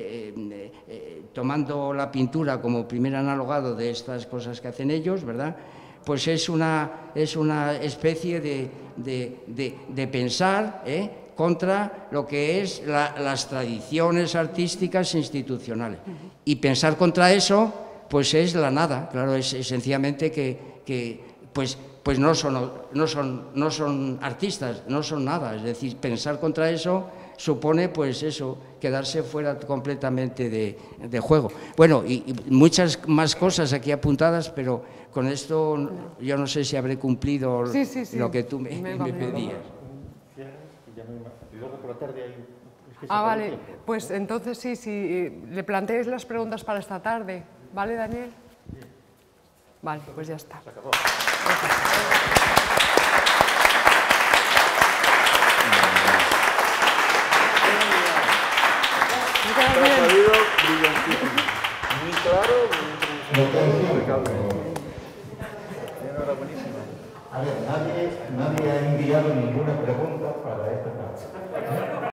tomando la pintura como primer analogado de estas cosas que hacen ellos, ¿verdad?, pues es una especie de pensar contra lo que es las tradiciones artísticas institucionales. Y pensar contra eso, pues es la nada, claro, es sencillamente que no son artistas, no son nada. Es decir, pensar contra eso supone, pues eso, quedarse fuera completamente de juego. Bueno, y muchas más cosas aquí apuntadas, pero con esto yo no sé si habré cumplido lo que tú me pedías. Vale, pues entonces sí, le planteéis las preguntas para esta tarde, ¿vale, Daniel? Vale, pues ya está. Se acabó. Muy claro, muy buenísimo. A ver, nadie ha enviado ninguna pregunta para esta tarde.